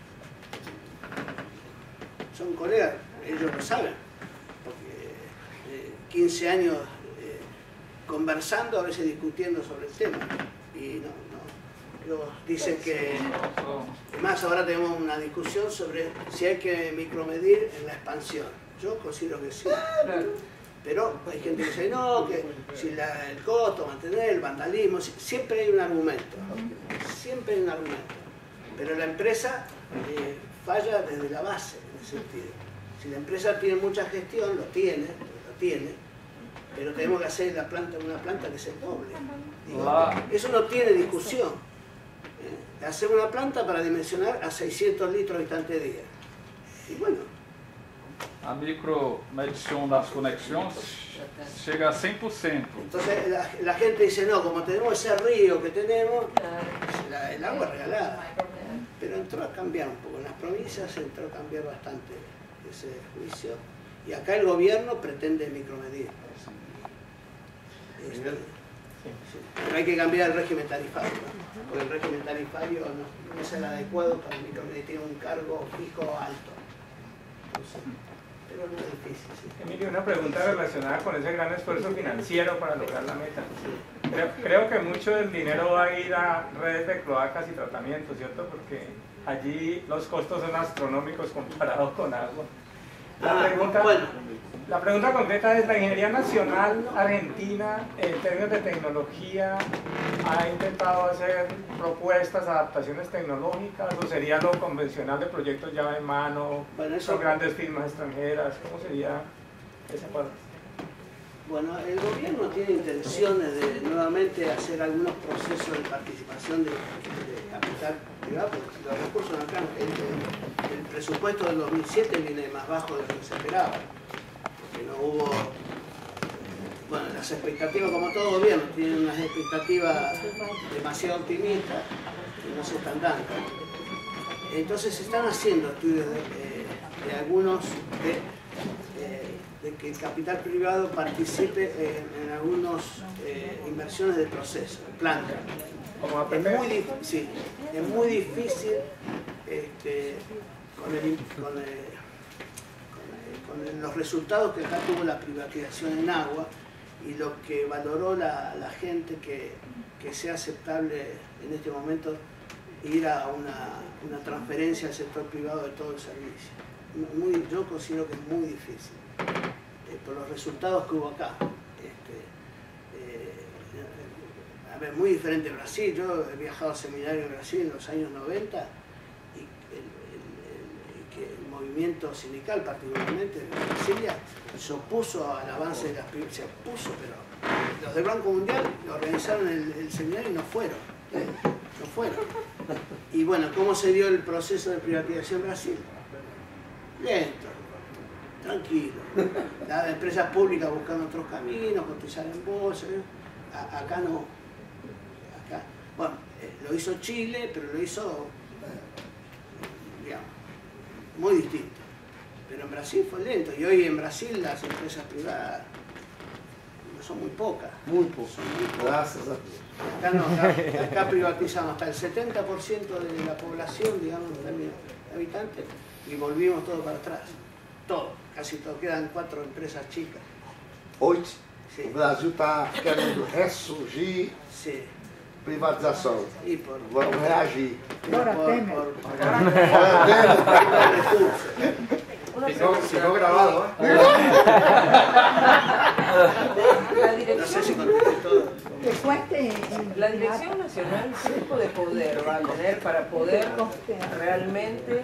son colegas, ellos lo saben, porque eh, quince años eh, conversando, a veces discutiendo sobre el tema. Y no, no, ellos dicen que además, ahora tenemos una discusión sobre si hay que micromedir en la expansión. Yo considero que sí. Pero hay gente que dice, no, que si la- el costo, mantener, el vandalismo, si- siempre hay un argumento. Siempre hay un argumento. Pero la empresa eh, falla desde la base, en ese sentido. Si la empresa tiene mucha gestión, lo tiene, lo tiene, pero tenemos que hacer la planta una planta que se doble. Digo, Ah. Eso no tiene discusión. ¿eh? Hacer una planta para dimensionar a seiscientos litros habitante día. Y bueno, A micromedição das conexões chega a cem por ciento. entonces la, la gente dice, no, como tenemos ese río que tenemos, la- el agua es regalada. Pero entró a cambiar un poco. En las provincias entró a cambiar bastante ese juicio. Y acá el gobierno pretende micromedir. Este, sí. Pero hay que cambiar el régimen tarifario, ¿no? Porque el régimen tarifario no, no es el adecuado para micromedir, tiene un cargo fijo alto. Entonces, pero no es difícil. Sí. Emilio, una pregunta relacionada con ese gran esfuerzo financiero para lograr la meta. Creo, creo que mucho del dinero va a ir a redes de cloacas y tratamiento, ¿cierto? Porque allí los costos son astronómicos comparados con agua. La Ah, pregunta, bueno. la pregunta concreta es, ¿la Ingeniería Nacional Argentina, en términos de tecnología, ha intentado hacer propuestas, adaptaciones tecnológicas, o sería lo convencional de proyectos llave en mano, Bueno, eso- con grandes firmas extranjeras? ¿Cómo sería esa parte? Bueno, el gobierno tiene intenciones de nuevamente de hacer algunos procesos de participación de, de capital privado, porque los recursos acá, el, el, el presupuesto del dos mil siete viene más bajo de lo que se esperaba, porque no hubo, bueno, las expectativas, como todo gobierno, tienen unas expectativas demasiado optimistas y no se están dando. Entonces se están haciendo estudios de, de, de algunos de, eh, de que el capital privado participe en, en algunas eh, inversiones de proceso, de planta. Es muy, sí, es muy difícil este, con, el, con, el, con, el, con el, los resultados que acá tuvo la privatización en agua y lo que valoró la, la gente que, que sea aceptable en este momento ir a una, una transferencia al sector privado de todo el servicio. Muy, yo considero que es muy difícil, eh, por los resultados que hubo acá. Este, eh, a ver, muy diferente Brasil. Yo he viajado a seminarios en Brasil en los años noventa y el, el, el, que el movimiento sindical, particularmente en Brasilia, se opuso al avance de las privadas, se opuso, pero los del Banco Mundial organizaron el, el seminario y no fueron. ¿eh? No fueron. Y bueno, ¿cómo se dio el proceso de privatización en Brasil? Lento, tranquilo. Las empresas públicas buscando otros caminos, cotizar en bolsa. A, acá no. Acá, bueno, eh, lo hizo Chile, pero lo hizo, digamos, muy distinto. Pero en Brasil fue lento. Y hoy en Brasil las empresas privadas son muy pocas. Muy pocas. Son muy pocas. Gracias a Dios. Acá no, acá, acá privatizamos hasta el setenta por ciento de la población, digamos, en términos de habitantes, y volvimos todo para atrás. Todo, casi todo. Quedan cuatro empresas chicas. Hoje, Sí. o Brasil está querendo ressurgir Sí. privatização. Y por, Vamos reagir. por, Ahora por, teme. por, por, Fora dele, falta de recursos. Ficó, ficó grabado, ¿eh? La No sé si dirección, contesté todo. Que cueste en la Dirección Nacional, ¿qué tipo de poder va a tener para poder realmente...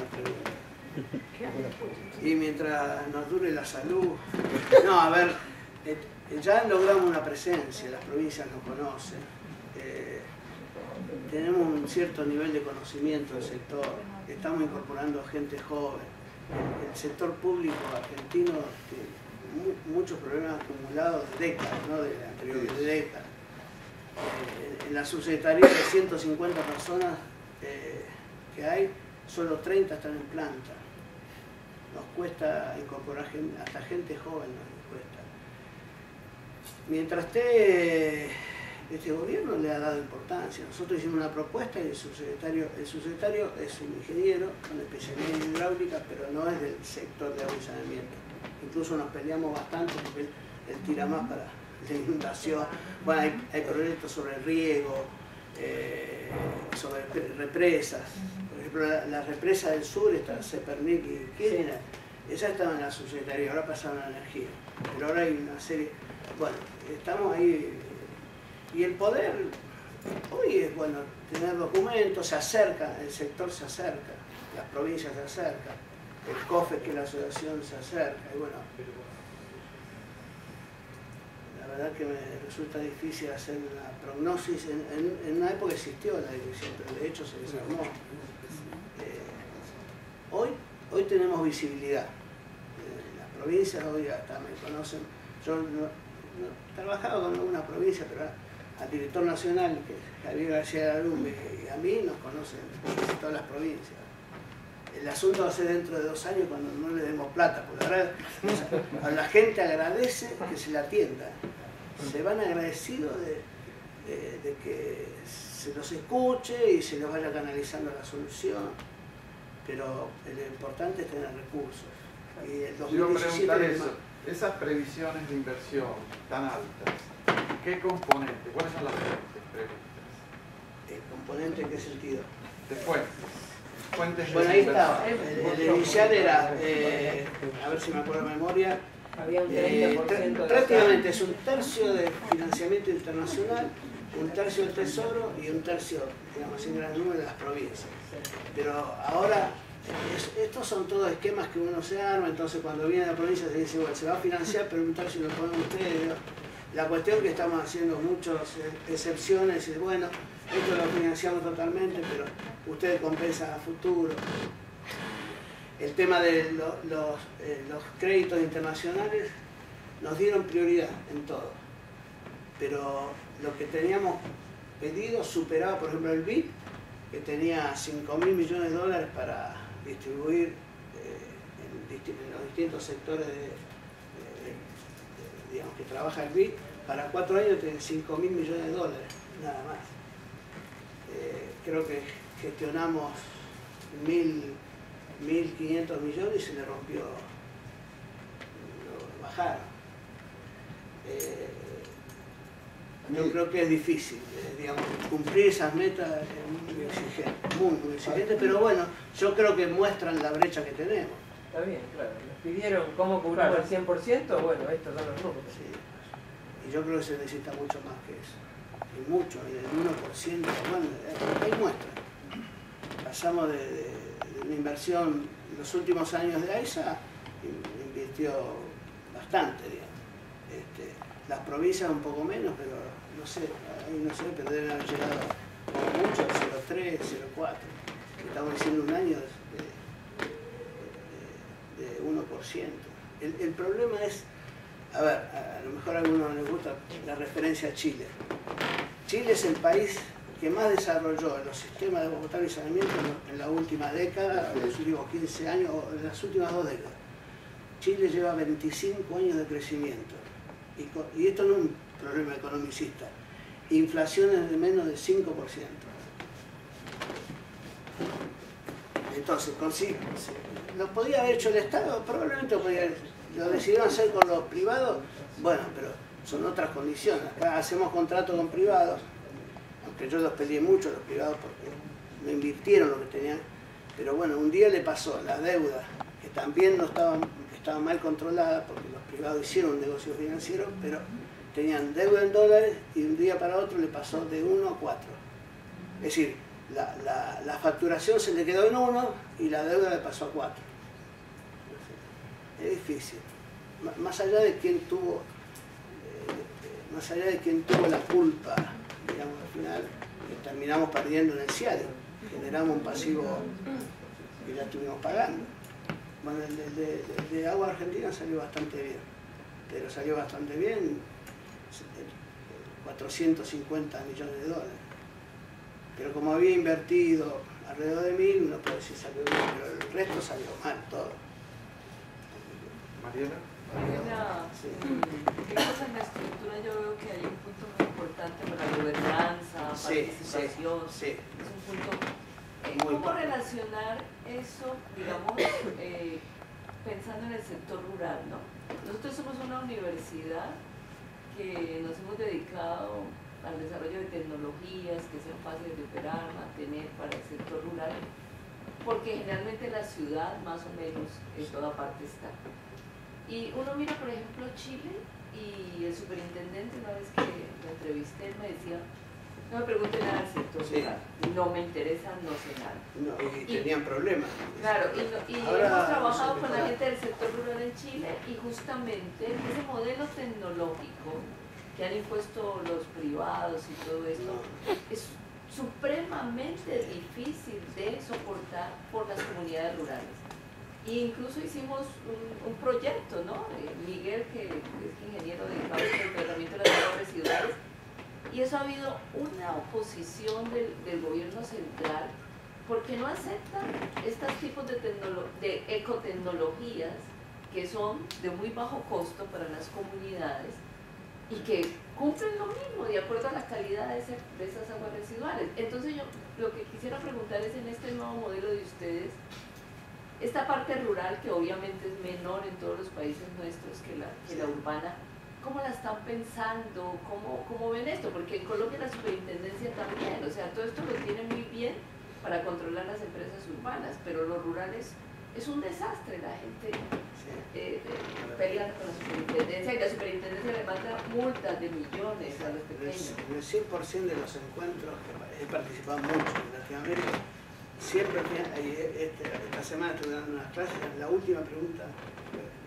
Y mientras nos dure la salud. No, a ver, eh, ya logramos una presencia, las provincias nos conocen. Eh, tenemos un cierto nivel de conocimiento del sector, estamos incorporando gente joven. El, el sector público argentino tiene mu muchos problemas acumulados de décadas, no de anteriores, de décadas. Eh, en la subsecretaría de ciento cincuenta personas eh, que hay, solo treinta están en planta. Nos cuesta incorporar gente, hasta gente joven nos cuesta. Mientras esté este gobierno le ha dado importancia. Nosotros hicimos una propuesta y el subsecretario, el subsecretario es un ingeniero con especialidad en hidráulica, pero no es del sector de agua y saneamiento. Incluso nos peleamos bastante porque él, él tira más para la inundación. Bueno, hay, hay proyectos sobre riego, eh, sobre represas. Por ejemplo, la, la represa del sur, está Cepernic y Kirchner, esa estaba en la subsecretaría, ahora pasaron a la energía. Pero ahora hay una serie. Bueno, estamos ahí. Y el poder, hoy es bueno tener documentos, se acerca, el sector se acerca, las provincias se acercan, el C O F E, que es la asociación, se acerca. Y bueno, la verdad que me resulta difícil hacer una prognosis. En, en, en una época existió la división, pero de hecho se desarmó. Eh, hoy, hoy tenemos visibilidad. Eh, las provincias hoy hasta me conocen. Yo no, no trabajaba con alguna provincia, pero al director nacional, que es Javier García de Alumbe, y a mí nos conocen todas las provincias. El asunto va a ser dentro de dos años cuando no le demos plata, porque ahora o sea, la gente agradece que se la atienda. Se van agradecidos de, de, de que se los escuche y se los vaya canalizando la solución, pero lo importante es tener recursos. Y el dos mil diecisiete Quiero preguntar es eso. más. Esas previsiones de inversión tan altas, ¿qué componente? ¿Cuáles son las fuentes previstas? ¿El componente en qué sentido? De fuentes. Fuentes de Bueno, ahí inversión. estaba. El, el inicial era, eh, a ver si me acuerdo de memoria, Había un eh, treinta por ciento de prácticamente es un tercio de financiamiento internacional, un tercio del Tesoro y un tercio, digamos, en gran número de las provincias. Pero ahora, es, estos son todos esquemas que uno se arma, entonces cuando viene la provincia se dice, bueno, se va a financiar, pero un tercio lo ponen ustedes. La cuestión que estamos haciendo muchas excepciones y bueno, esto lo financiamos totalmente, pero ustedes compensan a futuro. El tema de lo, los, eh, los créditos internacionales nos dieron prioridad en todo, pero lo que teníamos pedido superaba, por ejemplo, el B I D, que tenía cinco mil millones de dólares para distribuir eh, en, disti en los distintos sectores de, de, de, digamos, que trabaja el B I D, para cuatro años tiene cinco mil millones de dólares, nada más. Eh, creo que gestionamos mil quinientos millones y se le rompió, lo bajaron. Eh, yo creo que es difícil, eh, digamos, cumplir esas metas es muy exigente, muy, muy exigente, pero bueno, yo creo que muestran la brecha que tenemos. Está bien, claro. Nos pidieron cómo cubrimos Claro. el cien por ciento, bueno, estos son los números. Sí. Y yo creo que se necesita mucho más que eso. Y mucho, y el uno por ciento, bueno, hay muestras. Pasamos de, de, de una inversión, en los últimos años de AISA, invirtió bastante, digamos. Este, las provincias un poco menos, pero no sé, ahí no sé, pero deben haber llegado como mucho a cero coma tres, cero coma cuatro. Estamos diciendo un año de, de, de uno por ciento. El, el problema es, a ver, a lo mejor a algunos les gusta la referencia a Chile. Chile es el país que más desarrolló los sistemas de potable y saneamiento en la última década, en los últimos quince años, o en las últimas dos décadas. Chile lleva veinticinco años de crecimiento. Y, y esto no es un problema economicista. Inflaciones de menos del cinco por ciento. Entonces, con, si, ¿lo podría haber hecho el Estado? Probablemente lo podría haber hecho. Lo decidieron hacer con los privados, bueno, pero son otras condiciones. Acá hacemos contratos con privados, aunque yo los peleé mucho los privados porque no invirtieron lo que tenían. Pero bueno, un día le pasó la deuda, que también no estaba, estaba mal controlada porque los privados hicieron un negocio financiero, pero tenían deuda en dólares y un día para otro le pasó de uno a cuatro. Es decir, la, la, la facturación se le quedó en uno y la deuda le pasó a cuatro. Es difícil. Más allá de quién tuvo, eh, más allá de quién tuvo la culpa, digamos, al final, que terminamos perdiendo en el cielo, generamos un pasivo que ya estuvimos pagando. Bueno, el de, de, de, de Agua Argentina salió bastante bien, pero salió bastante bien, cuatrocientos cincuenta millones de dólares. Pero como había invertido alrededor de mil, uno puede decir salió bien, pero el resto salió mal todo. Mariela. Mariela, Sí. ¿qué cosa en la estructura? Yo veo que hay un punto muy importante para la gobernanza, Sí, participación. sí, sí. Es un punto. Eh, Muy ¿Cómo importante. relacionar eso, digamos, eh, pensando en el sector rural, ¿no? Nosotros somos una universidad que nos hemos dedicado al desarrollo de tecnologías que sean fáciles de operar, mantener para el sector rural, porque generalmente la ciudad más o menos en toda parte está. Y uno mira, por ejemplo, Chile, y el superintendente, una vez que lo entrevisté, él me decía, no me pregunte nada del sector Sí. rural, no me interesa, no sé nada. No, y tenían problemas. Claro, y, no- y Ahora hemos trabajado se con la mejora. gente del sector rural en Chile y justamente ese modelo tecnológico que han impuesto los privados y todo esto es supremamente difícil de soportar por las comunidades rurales. E incluso hicimos un, un proyecto, ¿no? Eh, Miguel, que, que es ingeniero de fábrica de tratamiento de las aguas residuales, y eso ha habido una oposición del, del gobierno central porque no aceptan estos tipos de, tecnolo- de ecotecnologías que son de muy bajo costo para las comunidades y que cumplen lo mismo de acuerdo a la calidad de, ese- de esas aguas residuales. Entonces yo lo que quisiera preguntar es en este nuevo modelo de ustedes, esta parte rural que obviamente es menor en todos los países nuestros que la, que la urbana, ¿cómo la están pensando? ¿Cómo, ¿Cómo ven esto? Porque en Colombia la superintendencia también, o sea, todo esto lo tiene muy bien para controlar las empresas urbanas, pero lo rural es, es un desastre, la gente eh, eh, pelea con la superintendencia y la superintendencia le manda multas de millones a los pequeños. En el cien por ciento de los encuentros que he participado mucho en Latinoamérica, siempre, y este, esta semana estuve dando unas clases, la última pregunta, no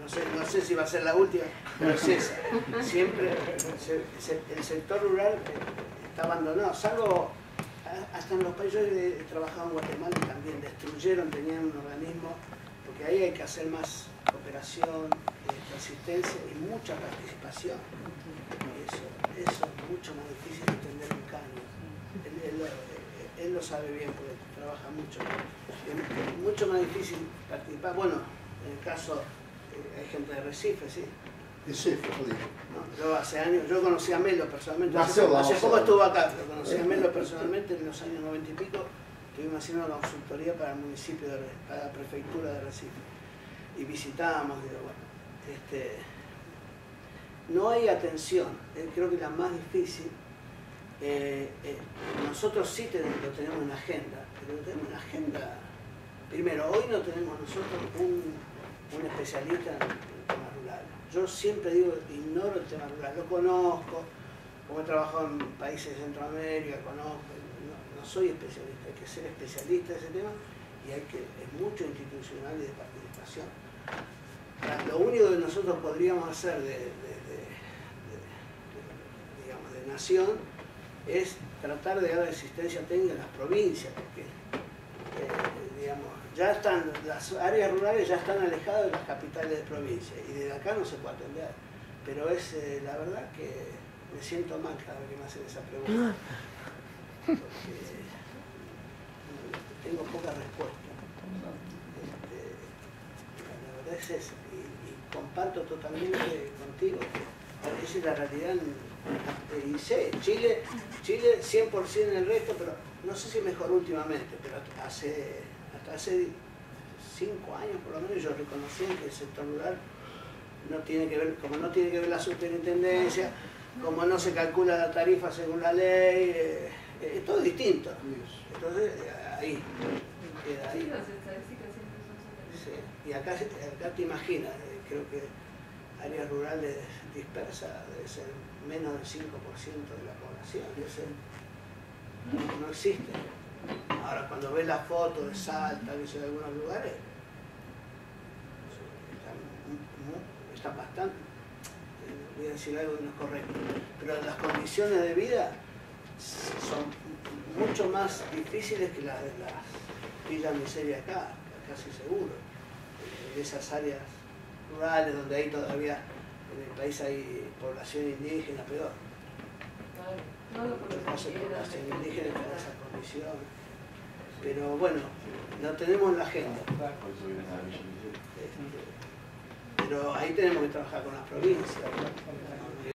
no sé, no sé si va a ser la última, pero es esa. Siempre se, se, el sector rural está abandonado, salvo hasta en los países que he trabajado en Guatemala también destruyeron, tenían un organismo, porque ahí hay que hacer más cooperación, eh, asistencia y mucha participación. Y eso, eso es mucho más difícil de entender un caño. Él, él, él, él lo sabe bien porque trabaja mucho. Es mucho más difícil participar. Bueno, en el caso, eh, hay gente de Recife, ¿sí? Recife, ¿No? Yo hace años, yo conocí a Melo personalmente, hace, Nació, hace no, poco no. estuvo acá, pero conocí a Melo personalmente en los años noventa y pico, estuvimos haciendo una consultoría para el municipio, de, para la prefectura de Recife, y visitábamos, digo, bueno, este, no hay atención, eh, creo que la más difícil, eh, eh, nosotros sí tenemos, lo tenemos en la agenda, pero tenemos una agenda, primero, hoy no tenemos nosotros un, un especialista en el tema rural. Yo siempre digo, ignoro el tema rural, lo conozco, como he trabajado en países de Centroamérica, conozco, no, no soy especialista, hay que ser especialista de ese tema y hay que, es mucho institucional y de participación. Ahora, lo único que nosotros podríamos hacer de, de, de, de, de, digamos, de nación es tratar de dar asistencia técnica en las provincias, porque eh, digamos, ya están, las áreas rurales ya están alejadas de las capitales de provincia y desde acá no se puede atender. Pero es eh, la verdad que me siento mal cada vez que me hacen esa pregunta, porque tengo poca respuesta. Este, la verdad es esa, y, y comparto totalmente contigo que esa es la realidad. Y sé, Chile, Chile cien por ciento en el resto, pero no sé si mejor últimamente, pero hace, hasta hace cinco años por lo menos yo reconocí que el sector rural no tiene que ver, como no tiene que ver la superintendencia, como no se calcula la tarifa según la ley, eh, eh, todo es distinto. Entonces, ahí, queda ahí. Sí, las estadísticas siempre son sobre Sí. Y acá, acá te imaginas, eh, creo que áreas rurales dispersas debe ser menos del cinco por ciento de la población, debe ser, no, no existe. Ahora, cuando ves las fotos de Salta, que de algunos lugares, están, están bastante, voy a decir algo que no es correcto, pero las condiciones de vida son mucho más difíciles que las de las villas miseria acá, casi seguro. De esas áreas rurales donde hay todavía, en el país hay población indígena, peor. No lo conozco. Población indígena está en esas condiciones. Pero bueno, lo tenemos en la agenda. Este, pero ahí tenemos que trabajar con las provincias.